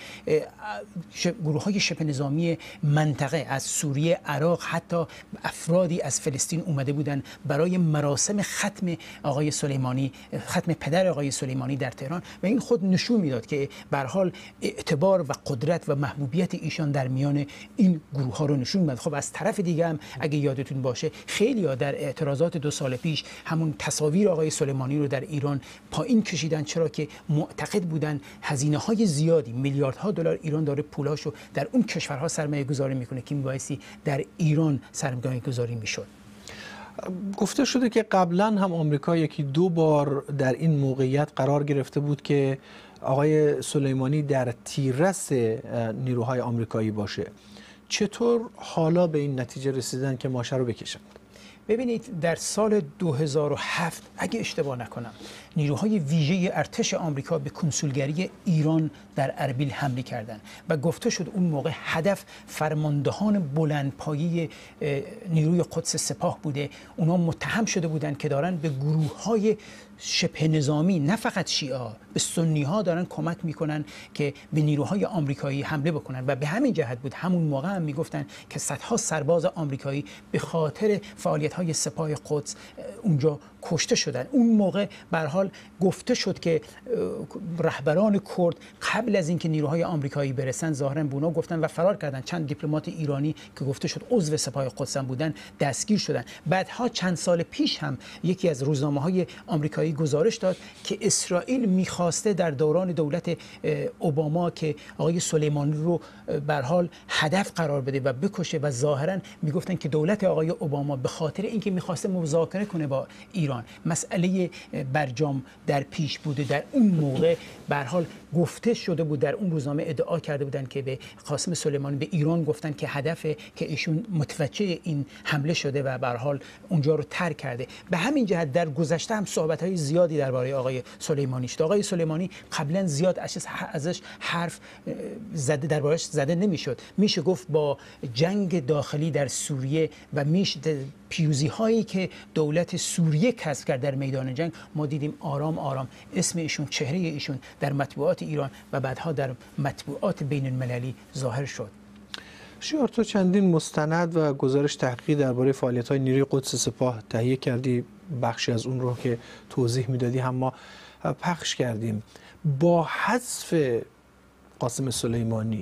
Speaker 14: گروه‌های شبه نظامی منطقه از سوریه، عراق، حتی افرادی از فلسطین اومده بودن برای مراسم ختم آقای سلیمانی، ختم پدر آقای سلیمانی در تهران و این خود نشون میداد که به هر حال اعتبار و قدرت و محبوبیت ایشان در میان این گروه ها رو نشون میداد. خب از طرف دیگه هم اگه یادتون باشه خیلی ها در اعتراضات دو سال پیش همون تصاویر آقای سلیمانی رو در ایران پایین کشیدن، چرا که معتقد بودن هزینه های زیادی، میلیاردها دلار ایران داره پولاشو در اون کشورها سرمایه گذاری میکنه که میبایستی در ایران سرمایه گذاری میشد.
Speaker 1: گفته شده که قبلا هم آمریکا یکی دو بار در این موقعیت قرار گرفته بود که آقای سلیمانی در تیررس نیروهای آمریکایی باشه. چطور حالا به این نتیجه رسیدن که ماشه رو بکشند؟
Speaker 14: ببینید، در سال دو هزار و هفت اگه اشتباه نکنم نیروهای ویژه ارتش آمریکا به کنسولگری ایران در اربیل حمله کردند و گفته شد اون موقع هدف فرماندهان بلندپایه نیروی قدس سپاه بوده. اونا متهم شده بودند که دارن به گروه‌های شبه نظامی، نه فقط شیعه، به سنی ها دارن کمک میکنن که به نیروهای آمریکایی حمله بکنن و به همین جهت بود همون موقع هم میگفتن که صدها سرباز آمریکایی به خاطر فعالیت های سپاه قدس اونجا کشته شدن. اون موقع به هر حال گفته شد که رهبران کرد قبل از اینکه نیروهای آمریکایی برسن ظاهرا به اونا گفتن و فرار کردن. چند دیپلمات ایرانی که گفته شد عضو سپاه قدس بودن دستگیر شدن. بعدها چند سال پیش هم یکی از روزنامه‌های آمریکایی گزارش داد که اسرائیل می‌خواسته در دوران دولت اوباما که آقای سلیمانی رو به هر حال هدف قرار بده و بکشه و ظاهرا میگفتن که دولت آقای اوباما به خاطر اینکه می‌خواسته مذاکره کنه با ایران، مسئله برجام در پیش بوده. در اون موقع به هر حال گفته شده بود، در اون روزنامه ادعا کرده بودن که به قاسم سلیمانی، به ایران گفتن که هدف که ایشون متوجه این حمله شده و به هر حال اونجا رو ترک کرده. به همین جهت در گذشته هم صحبت‌های زیادی درباره آقای سلیمانی شد. آقای سلیمانی قبلا زیاد ازش حرف زده دربارش زده نمیشد. میشه گفت با جنگ داخلی در سوریه و میشه پیروزی هایی که دولت سوریه کسب کرد در میدان جنگ، ما دیدیم آرام آرام اسم ایشون، چهره ایشون در مطبوعات ایران و بعدها در مطبوعات بین المللی ظاهر شد.
Speaker 1: شیار، تو چندین مستند و گزارش تحقیقی درباره فعالیت‌های نیروی قدس سپاه تهیه کردی، بخشی از اون رو که توضیح میدادی هم ما پخش کردیم. با حذف قاسم سلیمانی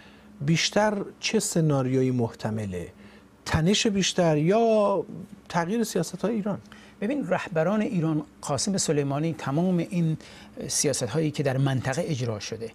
Speaker 1: بیشتر چه سناریویی محتمله؟ تنش بیشتر یا تغییر سیاست‌های ایران؟
Speaker 14: ببین، رهبران ایران، قاسم سلیمانی، تمام این سیاست‌هایی که در منطقه اجرا شده،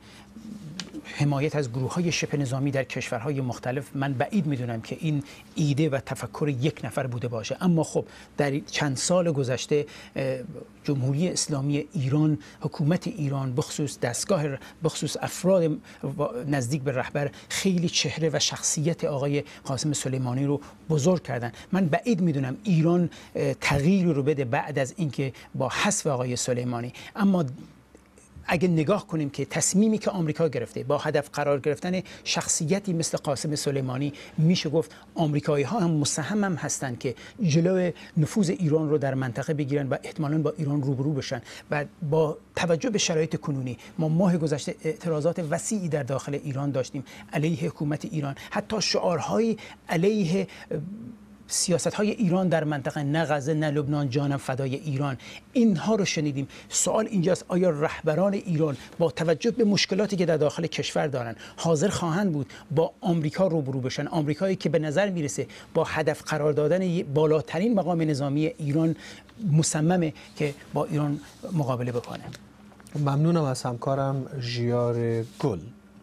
Speaker 14: حمایت از گروه‌های شبه نظامی در کشورهای مختلف، من بعید می‌دونم که این ایده و تفکر یک نفر بوده باشه. اما خب در چند سال گذشته جمهوری اسلامی ایران، حکومت ایران، بخصوص دستگاه، بخصوص افراد نزدیک به رهبر، خیلی چهره و شخصیت آقای قاسم سلیمانی رو بزرگ کردن. من بعید می‌دونم ایران تغییری رو بده بعد از اینکه با حذف آقای سلیمانی. اما اگه نگاه کنیم که تصمیمی که آمریکا گرفته با هدف قرار گرفتن شخصیتی مثل قاسم سلیمانی، میشه گفت آمریکایی ها هم مسهم هم هستند که جلوی نفوذ ایران رو در منطقه بگیرن و احتمالاً با ایران روبرو بشن. و با توجه به شرایط کنونی، ما ماه گذشته اعتراضات وسیعی در داخل ایران داشتیم علیه حکومت ایران، حتی شعارهای علیه سیاست‌های ایران در منطقه، نه غزه نه لبنان، جانم فدای ایران، اینها رو شنیدیم. سوال اینجاست آیا رهبران ایران با توجه به مشکلاتی که در داخل کشور دارن حاضر خواهند بود با آمریکا روبرو بشن؟ آمریکایی که به نظر میرسه با هدف قرار دادن بالاترین مقام نظامی ایران مصممه که با ایران مقابله بکنه.
Speaker 1: ممنونم از همکارم ژیار گل.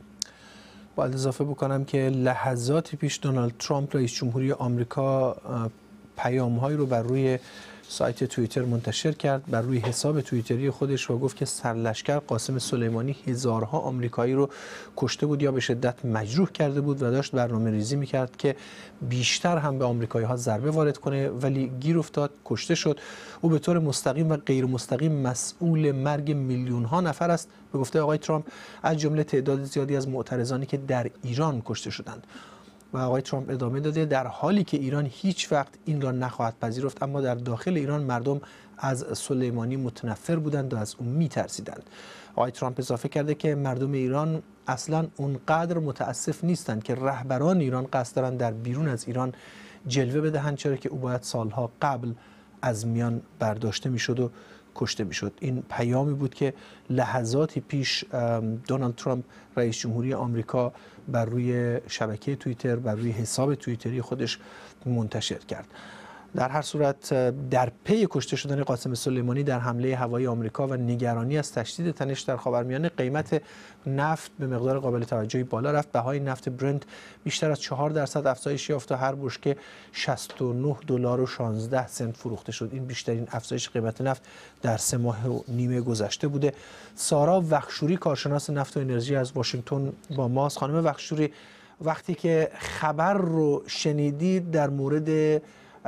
Speaker 1: باید اضافه بکنم که لحظاتی پیش دونالد ترامپ رئیس جمهوری آمریکا پیام‌هایی رو بر روی سایت توییتر منتشر کرد، بر روی حساب توییتری خودش، و گفت که سرلشکر قاسم سلیمانی هزارها آمریکایی رو کشته بود یا به شدت مجروح کرده بود و داشت برنامه ریزی میکرد که بیشتر هم به آمریکایی ها ضربه وارد کنه، ولی گیر افتاد، کشته شد. او به طور مستقیم و غیر مستقیم مسئول مرگ میلیون ها نفر است، به گفته آقای ترامپ، از جمله تعداد زیادی از معترضانی که در ایران کشته شدند. و آقای ترامپ ادامه داده در حالی که ایران هیچ وقت این را نخواهد پذیرفت، اما در داخل ایران مردم از سلیمانی متنفر بودند و از اون میترسیدند. آقای ترامپ اضافه کرده که مردم ایران اصلا اونقدر متاسف نیستند که رهبران ایران قصد دارند در بیرون از ایران جلوه بدهند، چرا که او باید سالها قبل از میان برداشته میشد و کشته میشد. این پیامی بود که لحظاتی پیش دونالد ترامپ رئیس جمهوری آمریکا بر روی شبکه توییتر، بر روی حساب توییتری خودش منتشر کرد. در هر صورت در پی کشته شدن قاسم سلیمانی در حمله هوایی آمریکا و نگرانی از تشدید تنش در خاورمیانه، قیمت نفت به مقدار قابل توجهی بالا رفت. بهای نفت برنت بیشتر از چهار درصد افزایش یافت و هر بشکه شصت و نه دلار و شانزده سنت فروخته شد. این بیشترین افزایش قیمت نفت در سه ماه و نیم گذشته بوده. سارا وخشوری، کارشناس نفت و انرژی از واشنگتن با ماست. خانم وخشوری، وقتی که خبر رو شنیدید در مورد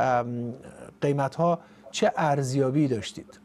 Speaker 1: قیمت ها چه ارزیابی داشتید؟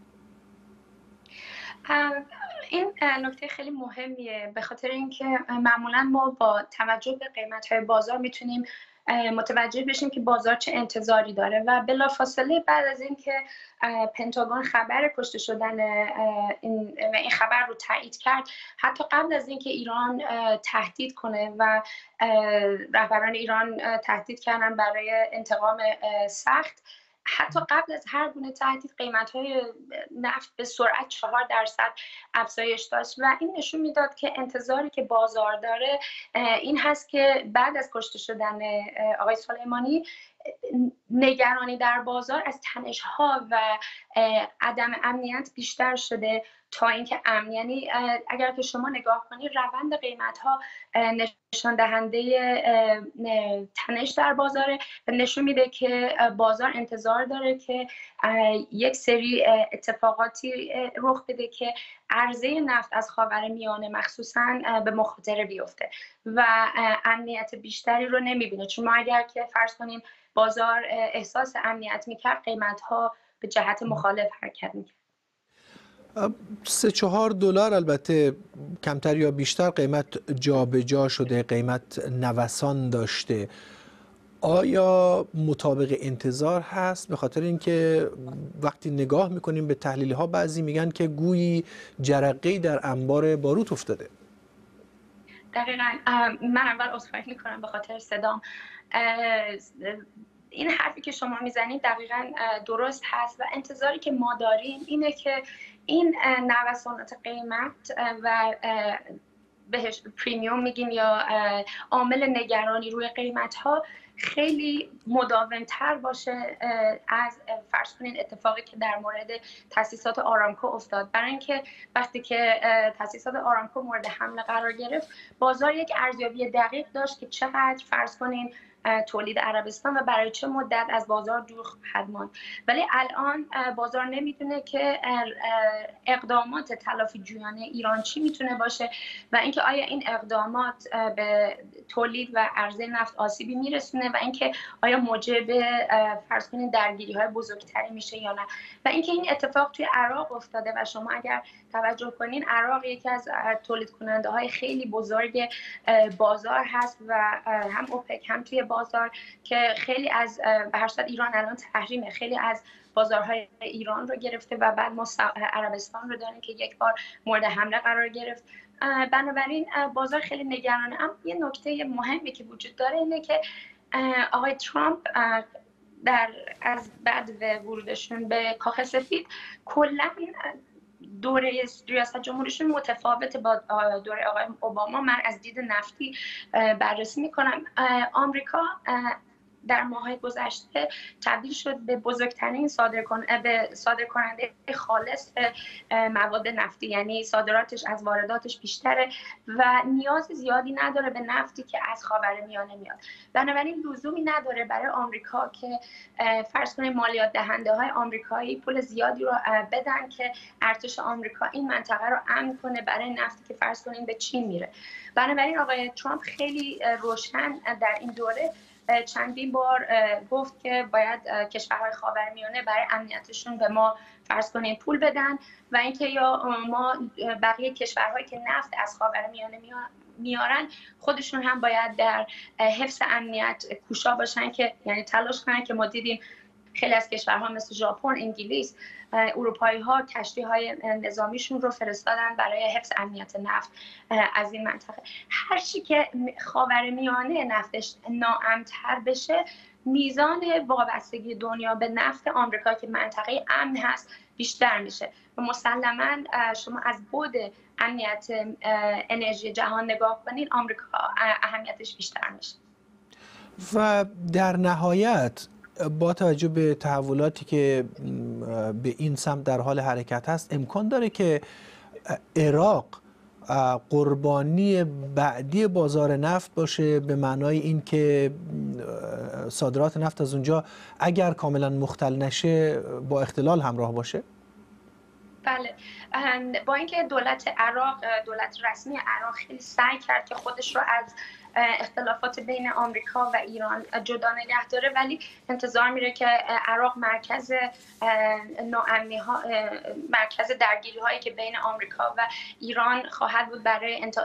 Speaker 16: این نکته خیلی مهمیه، به خاطر اینکه معمولا ما با توجه به قیمت های بازار میتونیم متوجه بشیم که بازار چه انتظاری داره و بلافاصله بعد از اینکه پنتاگون خبر کشته شدن این این خبر رو تایید کرد، حتی قبل از اینکه ایران تهدید کنه و رهبران ایران تهدید کردن برای انتقام سخت، حتی قبل از هر گونه تهدید قیمت‌های نفت به سرعت چهار درصد افزایش داشت و این نشون میداد که انتظاری که بازار داره این هست که بعد از کشته شدن آقای سلیمانی نگرانی در بازار از تنش‌ها و عدم امنیت بیشتر شده تا اینکه امن. یعنی اگر که شما نگاه کنید روند قیمت‌ها نشان دهنده تنش در بازار، نشون میده که بازار انتظار داره که یک سری اتفاقاتی رخ بده که عرضه نفت از خاورمیانه مخصوصاً به مخاطره بیفته و امنیت بیشتری رو نمیبینه. چون ما اگر که فرض کنیم بازار احساس امنیت میکرد، قیمت‌ها به جهت مخالف حرکت میکرد.
Speaker 1: سه چهار دلار البته کمتر یا بیشتر قیمت جابجا شده، قیمت نوسان داشته. آیا مطابق انتظار هست؟ به خاطر اینکه وقتی نگاه میکنیم به تحلیل ها بعضی میگن که گویی جرقه‌ای در انبار باروت افتاده.
Speaker 16: دقیقاً. من اول عذرخواهی میکنم به خاطر صدام. این حرفی که شما میزنید دقیقاً درست هست و انتظاری که ما داریم اینه که این نوسانات قیمت و بهش پریمیوم میگیم یا عامل نگرانی روی قیمت ها خیلی مداومتر باشه از فرض کنین اتفاقی که در مورد تأسیسات آرامکو افتاد. برای اینکه وقتی که تأسیسات آرامکو مورد حمله قرار گرفت بازار یک ارزیابی دقیق داشت که چقدر فرض کنین تولید عربستان و برای چه مدت از بازار دور خواهد ماند، ولی الان بازار نمیدونه که اقدامات تلافی جویانه ایران چی میتونه باشه و اینکه آیا این اقدامات به تولید و عرضه نفت آسیبی میرسونه و اینکه آیا موجب فرض کنید درگیری های بزرگتری میشه یا نه. و اینکه این اتفاق توی عراق افتاده و شما اگر توجه کنین عراق یکی از تولید کننده های خیلی بزرگ بازار هست و هم اوپک هم توی بازار که خیلی از به هر صورت ایران الان تحریمه، خیلی از بازارهای ایران رو گرفته و بعد ما عربستان رو داریم که یک بار مورد حمله قرار گرفت. بنابراین بازار خیلی نگرانه. اما یه نکته مهمی که وجود داره اینه که آقای ترامپ در از بعد ورودشون به کاخ سفید کلا دوره ریاست جمهوریشون متفاوت با دوره آقای اوباما. من از دید نفتی بررسی میکنم. آمریکا در ماه‌های گذشته تبدیل شد به بزرگترین صادرکن... به صادرکننده خالص مواد نفتی، یعنی صادراتش از وارداتش بیشتره و نیاز زیادی نداره به نفتی که از خاورمیانه میاد. بنابراین لزومی نداره برای آمریکا که فرض کنید مالیات دهنده های آمریکایی پول زیادی رو بدن که ارتش آمریکا این منطقه رو امن کنه برای نفتی که فرض کنید به چین میره. بنابراین آقای ترامپ خیلی روشن در این دوره چندین بار گفت که باید کشورهای خاورمیانه برای امنیتشون به ما فرض کنین پول بدن و اینکه یا ما بقیه کشورهایی که نفت از خاورمیانه میارن خودشون هم باید در حفظ امنیت کوشا باشن، که یعنی تلاش کنن که ما دیدیم خیلی از کشورها مثل ژاپن، انگلیس، اروپایی ها کشتی های نظامیشون رو فرستادن برای حفظ امنیت نفت از این منطقه. هر چی که خاورمیانه نفتش ناامن‌تر بشه میزان وابستگی دنیا به نفت آمریکا که منطقه امن هست بیشتر میشه و مسلماً شما از بعد امنیت انرژی جهان نگاه کنین آمریکا اهمیتش بیشتر میشه.
Speaker 1: و در نهایت با توجه به تحولاتی که به این سمت در حال حرکت هست امکان داره که عراق قربانی بعدی بازار نفت باشه، به معنای این که صادرات نفت از اونجا اگر کاملا مختل نشه با اختلال همراه باشه؟
Speaker 16: بله، با اینکه دولت عراق، دولت رسمی عراق خیلی سعی کرد که خودش رو از اختلافات بین آمریکا و ایران جدا نگه داره، ولی انتظار میره که عراق مرکز ناامنی ها، مرکز درگیری هایی که بین آمریکا و ایران خواهد بود برای انت...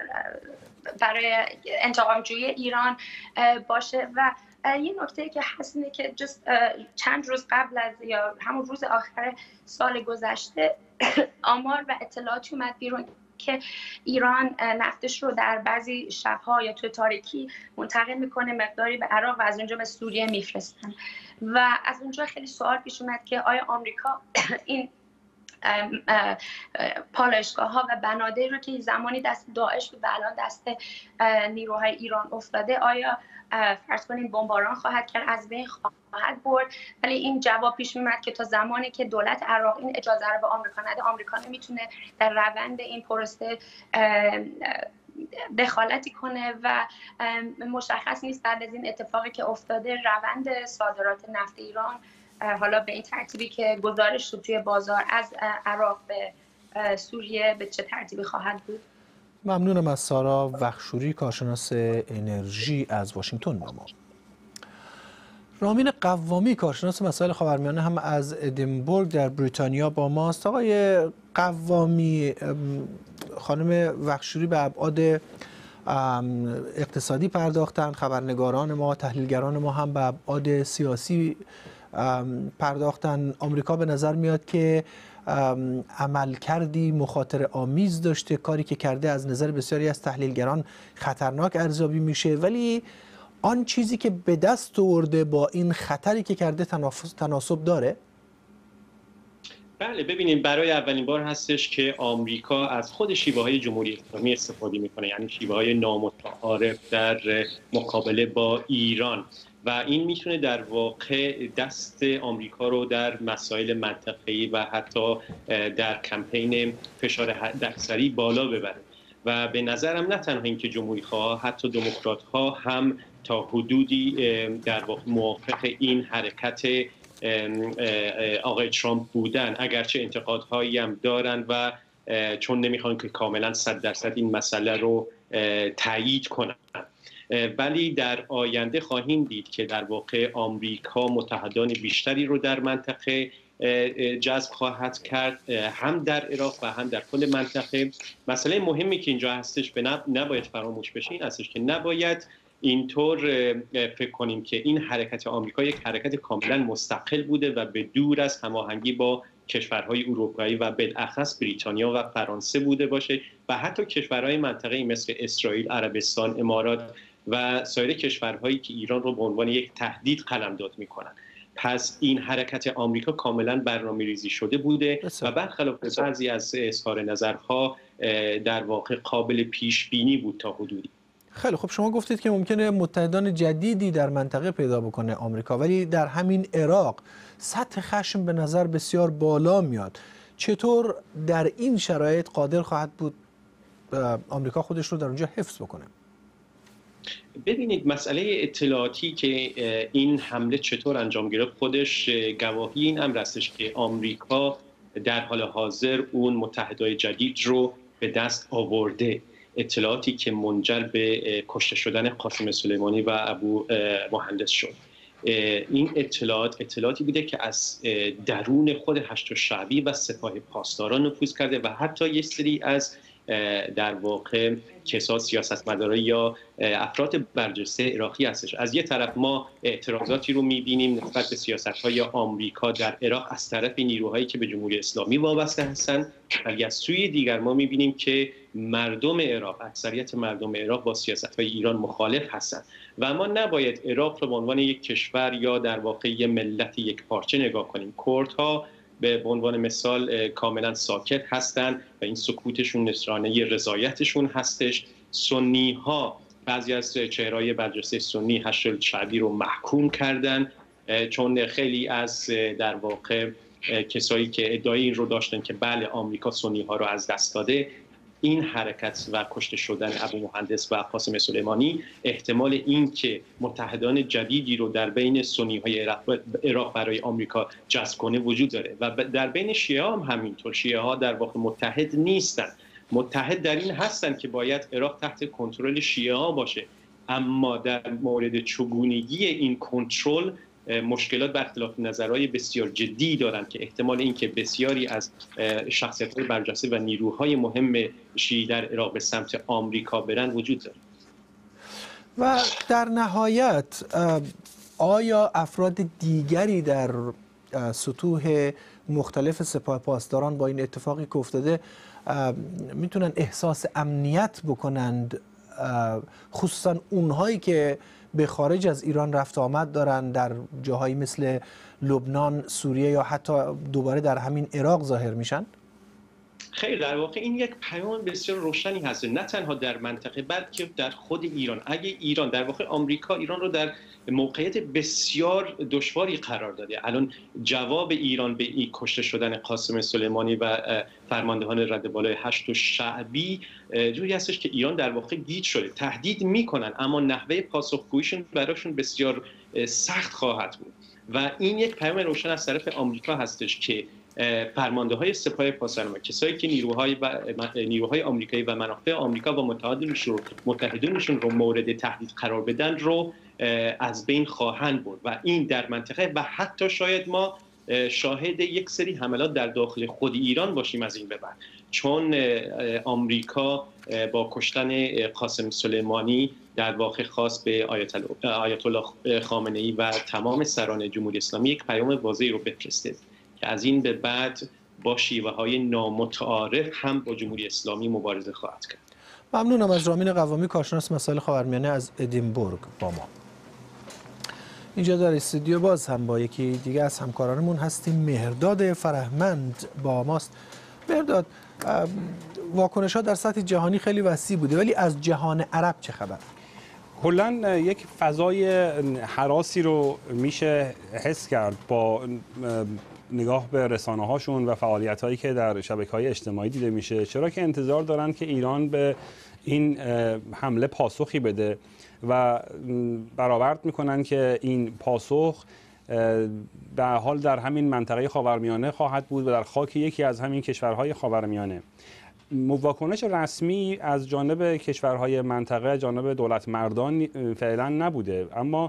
Speaker 16: برای انتقام جویی ایران باشه. و یه نکته که هست اینه که چند روز قبل از یا همون روز آخر سال گذشته آمار و اطلاعاتی اومد بیرون که ایران نفتش رو در بعضی شب‌ها یا تو تاریکی منتقل میکنه مقداری به عراق و از اونجا به سوریه میفرستن و از اونجا خیلی سوال پیش اومد که آیا آمریکا این پالایشگاه ها و بنادری رو که زمانی دست داعش بود و الان دست نیروهای ایران افتاده آیا فرض کنید بمباران خواهد کرد، از بین خواهد برد؟ ولی این جواب پیش میاد که تا زمانی که دولت عراق این اجازه رو به آمریکا نده آمریکا نمیتونه در روند این پروسه دخالتی کنه و مشخص نیست بعد از این اتفاقی که افتاده روند صادرات نفت ایران حالا به این ترتیبی که گزارش شد توی بازار از عراق به سوریه به چه ترتیبی خواهد بود.
Speaker 1: ممنونم از سارا وخشوری، کارشناس انرژی از واشنگتن با ما. رامین قوامی کارشناس مسائل خاورمیانه هم از ادینبورگ در بریتانیا با ماست. آقای قوامی، خانم وخشوری به ابعاد اقتصادی پرداختن، خبرنگاران ما، تحلیلگران ما هم به ابعاد سیاسی پرداختن. آمریکا به نظر میاد که عمل کردی مخاطره آمیز داشته، کاری که کرده از نظر بسیاری از تحلیلگران خطرناک ارزیابی میشه، ولی آن چیزی که به دست آورده با این خطری که کرده تناسب داره؟
Speaker 17: بله، ببینید برای اولین بار هستش که آمریکا از خود شیوه‌های جمهوری اسلامی استفاده میکنه، یعنی شیوه‌های نامتعارف در مقابله با ایران، و این میتونه در واقع دست آمریکا رو در مسائل منطقه‌ای و حتی در کمپین فشار حداکثری بالا ببره. و به نظرم نه تنها اینکه جمهوری‌خواها، حتی دموکرات‌ها هم تا حدودی در واقع موافق این حرکت آقای ترامپ بودن، اگرچه انتقادهایی هم دارن و چون نمیخوان که کاملا صد درصد این مسئله رو تایید کنن، ولی در آینده خواهیم دید که در واقع آمریکا متحدان بیشتری رو در منطقه جذب خواهد کرد، هم در عراق و هم در کل منطقه. مسئله مهمی که اینجا هستش به نباید فراموش بشه این هستش که نباید اینطور فکر کنیم که این حرکت آمریکا یک حرکت کاملا مستقل بوده و به دور از هماهنگی با کشورهای اروپایی و بالاخص بریتانیا و فرانسه بوده باشه و حتی کشورهای منطقه‌ای مثل اسرائیل، عربستان، امارات و سایر کشورهایی که ایران رو به عنوان یک تهدید قلمداد می‌کنند. پس این حرکت آمریکا کاملا برنامه‌ریزی شده بوده و برخلاف بعضی از اظهار نظرها در واقع قابل پیش بینی بود تا حدودی.
Speaker 1: خیلی خب، شما گفتید که ممکنه متحدان جدیدی در منطقه پیدا بکنه آمریکا، ولی در همین عراق سطح خشم به نظر بسیار بالا میاد. چطور در این شرایط قادر خواهد بود آمریکا خودش رو در اونجا حفظ بکنه؟
Speaker 17: ببینید، مسئله اطلاعاتی که این حمله چطور انجام گرفت خودش گواهی این امر هستش که آمریکا در حال حاضر اون متحدای جدید رو به دست آورده. اطلاعاتی که منجر به کشته شدن قاسم سلیمانی و ابو مهندس شد، این اطلاعات اطلاعاتی بوده که از درون خود هشت شعبی و سپاه پاسداران نفوذ کرده و حتی یک سری از در واقع کسان سیاستمداران یا افراد برجسته عراقی هستش. از یه طرف ما اعتراضاتی رو می‌بینیم نسبت به سیاست‌های آمریکا در عراق از طرف نیروهایی که به جمهوری اسلامی وابسته هستند، ولی از سوی دیگر ما می‌بینیم که مردم عراق، اکثریت مردم عراق با سیاست‌های ایران مخالف هستند و ما نباید عراق رو به عنوان یک کشور یا در واقع یک ملت یک پارچه نگاه کنیم. کردها به عنوان مثال کاملا ساکت هستند و این سکوتشون نشانه رضایتشون هستش. سنی ها، بعضی از چهرهای برجسته سنی هشت شعبی رو محکوم کردن، چون خیلی از در واقع کسایی که ادعای این رو داشتن که بله آمریکا سنی ها رو از دست داده. این حرکت و کشته شدن ابو مهندس و قاسم سلیمانی احتمال این که متحدان جدیدی رو در بین سنی های عراق برای آمریکا جذب کنه وجود داره و در بین شیعه هم همینطور. شیعه ها در واقع متحد نیستن، متحد در این هستن که باید عراق تحت کنترل شیعه ها باشه، اما در مورد چگونگی این کنترل مشکلات و اختلاف نظرهای بسیار جدی دارند که احتمال اینکه بسیاری از شخصیت‌های برجسته و نیروهای مهم شیعی در عراق به سمت آمریکا برن وجود داره.
Speaker 1: و در نهایت آیا افراد دیگری در سطوح مختلف سپاه پاسداران با این اتفاقی که افتاده میتونن احساس امنیت بکنند، خصوصا اونهایی که به خارج از ایران رفت آمد دارن، در جاهایی مثل لبنان، سوریه یا حتی دوباره در همین عراق ظاهر میشن؟
Speaker 17: خیلی در واقع این یک پیام بسیار روشنی هست، نه تنها در منطقه بلکه در خود ایران. اگه ایران در واقع آمریکا ایران رو در موقعیت بسیار دشواری قرار داده. الان جواب ایران به این کشته شدن قاسم سلیمانی و فرماندهان رد بالای هشت شعبی جوری هستش که ایران در واقع گیج شده. تهدید میکنن اما نحوه پاسخگوییشون براشون بسیار سخت خواهد بود و این یک پیام روشن از طرف آمریکا هستش که فرمانده های سپاه پاسداران و کسایی که نیروهای و نیروهای آمریکایی و منافع آمریکا و متحدانشون متحدانشون رو مورد تهدید قرار بدن رو از بین خواهند برد و این در منطقه و حتی شاید ما شاهد یک سری حملات در داخل خود ایران باشیم از این به بعد، چون آمریکا با کشتن قاسم سلیمانی در واقع خاص به آیت الله خامنه‌ای و تمام سران جمهوری اسلامی یک پیام واضحی رو بفرسته که از این به بعد با شیوه‌های نامتعارف هم با جمهوری اسلامی مبارزه خواهد کرد.
Speaker 1: ممنونم از رامین قوامی، کارشناس مسائل خاورمیانه از ادینبورگ با ما. اینجا در استودیو باز هم با یکی دیگه از همکارانمون هستیم. مهرداد فرهمند با ماست. مهرداد، واکنش ها در سطح جهانی خیلی وسیع بوده، ولی از جهان عرب چه خبر؟
Speaker 18: کلاً یک فضای هراسی رو میشه حس کرد با نگاه به رسانه هاشون و فعالیت هایی که در شبکه های اجتماعی دیده میشه، چرا که انتظار دارن که ایران به این حمله پاسخی بده و برآورد میکنن که این پاسخ به حال در همین منطقه خاورمیانه خواهد بود و در خاک یکی از همین کشورهای خاورمیانه. واکنش رسمی از جانب کشورهای منطقه، جانب دولت مردان فعلا نبوده، اما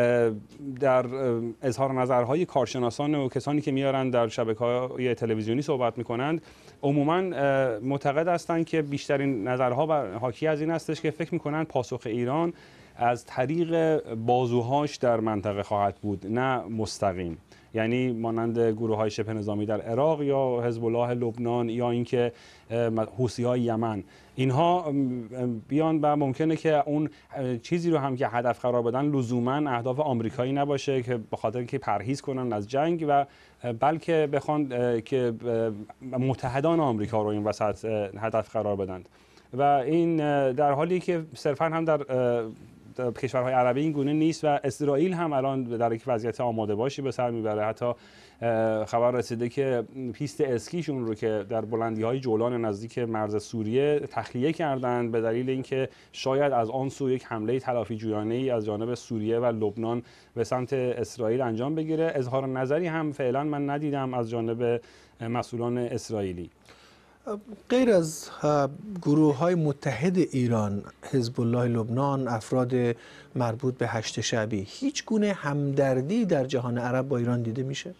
Speaker 18: در اظهار نظرهای کارشناسان و کسانی که میارن در شبکه‌های تلویزیونی صحبت میکنند عموما معتقد هستند که بیشترین نظرها حاکی از این هستش که فکر میکنند پاسخ ایران از طریق بازوهاش در منطقه خواهد بود، نه مستقیم، یعنی مانند گروه‌های شبه نظامی در عراق یا حزب الله لبنان یا اینکه حوثی‌های یمن، اینها بیان و ممکنه که اون چیزی رو هم که هدف قرار بدن لزوما اهداف آمریکایی نباشه که به خاطر اینکه پرهیز کنن از جنگ و بلکه بخوان که متحدان آمریکا رو این وسط هدف قرار بدن و این در حالی که صرفا هم در کشورهای عربی این گونه نیست و اسرائیل هم الان در یک وضعیت آماده باشی به سر میبره. حتی خبر رسیده که پیست اسکیشون رو که در بلندی‌های جولان نزدیک مرز سوریه تخلیه کردند به دلیل اینکه شاید از آن سو یک حمله تلافی جویانه‌ای از جانب سوریه و لبنان به سمت اسرائیل انجام بگیره. اظهار نظری هم فعلا من ندیدم از جانب مسئولان اسرائیلی.
Speaker 1: غیر از گروه های متحد ایران، حزب الله لبنان، افراد مربوط به هشت شعبی، هیچ گونه همدردی در جهان عرب با ایران دیده میشه؟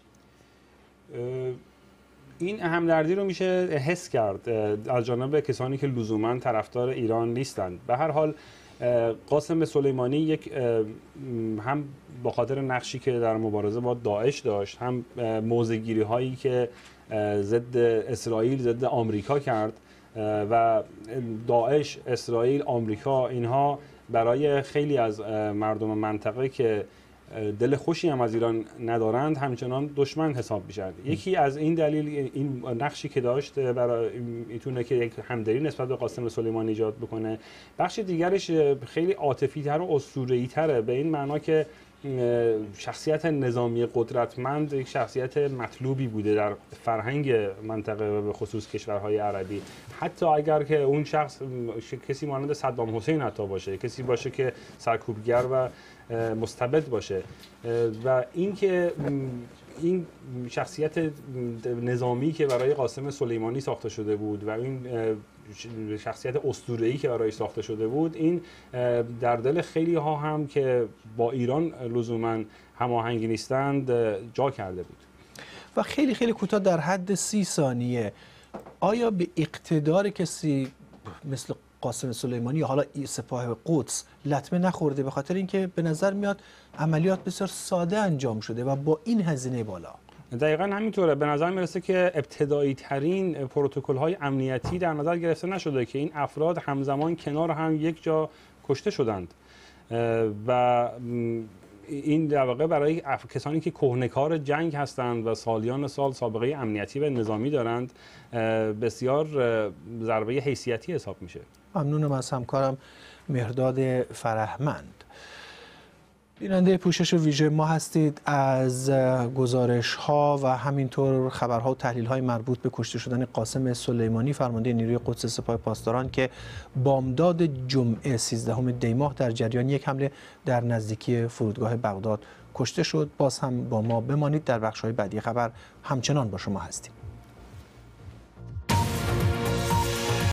Speaker 18: این همدردی رو میشه حس کرد از جانب کسانی که لزوما طرفدار ایران نیستند. به هر حال قاسم سلیمانی یک هم با خاطر نقشی که در مبارزه با داعش داشت، هم موضع‌گیری هایی که ضد اسرائیل ضد آمریکا کرد و داعش، اسرائیل، آمریکا، اینها برای خیلی از مردم منطقه که دل خوشی هم از ایران ندارند همچنان دشمن حساب میشن. یکی از این دلیل این نقشی که داشت برای میتونه که یک همدلی نسبت به قاسم سلیمانی ایجاد بکنه. بخش دیگرش خیلی عاطفی تر و اسطوره‌ای تره، به این معنا که شخصیت نظامی قدرتمند یک شخصیت مطلوبی بوده در فرهنگ منطقه و به خصوص کشورهای عربی، حتی اگر که اون شخص کسی مانند صدام حسین حتی باشه، کسی باشه که سرکوبگر و مستبد باشه و اینکه این شخصیت نظامی که برای قاسم سلیمانی ساخته شده بود و این شخصیت اسطوره‌ای که برایش ساخته شده بود، این در دل خیلی ها هم که با ایران لزوما هماهنگ نیستند جا کرده بود.
Speaker 1: و خیلی خیلی کوتاه در حد سی ثانیه، آیا به اقتدار کسی مثل قاسم سلیمانی یا حالا سپاه قدس لطمه نخورده؟ به خاطر اینکه به نظر میاد عملیات بسیار ساده انجام شده و با این هزینه بالا.
Speaker 18: دقیقاً همینطوره. به نظر میرسه که ابتدایی ترین پروتکل های امنیتی در نظر گرفته نشده که این افراد همزمان کنار هم یک جا کشته شدند و این در واقع برای کسانی که کهنه‌کار جنگ هستند و سالیان سال سابقه امنیتی و نظامی دارند بسیار ضربه حیثیتی حساب میشه.
Speaker 1: ممنونم از همکارم مهرداد فرهمند. بیننده پوشش ویژه ما هستید. از گزارش ها و همینطور خبرها و تحلیل های مربوط به کشته شدن قاسم سلیمانی فرمانده نیروی قدس سپاه پاسداران که بامداد جمعه سیزدهم دی ماه در جریان یک حمله در نزدیکی فرودگاه بغداد کشته شد. باز هم با ما بمانید، در بخش های بعدی خبر همچنان با شما هستیم.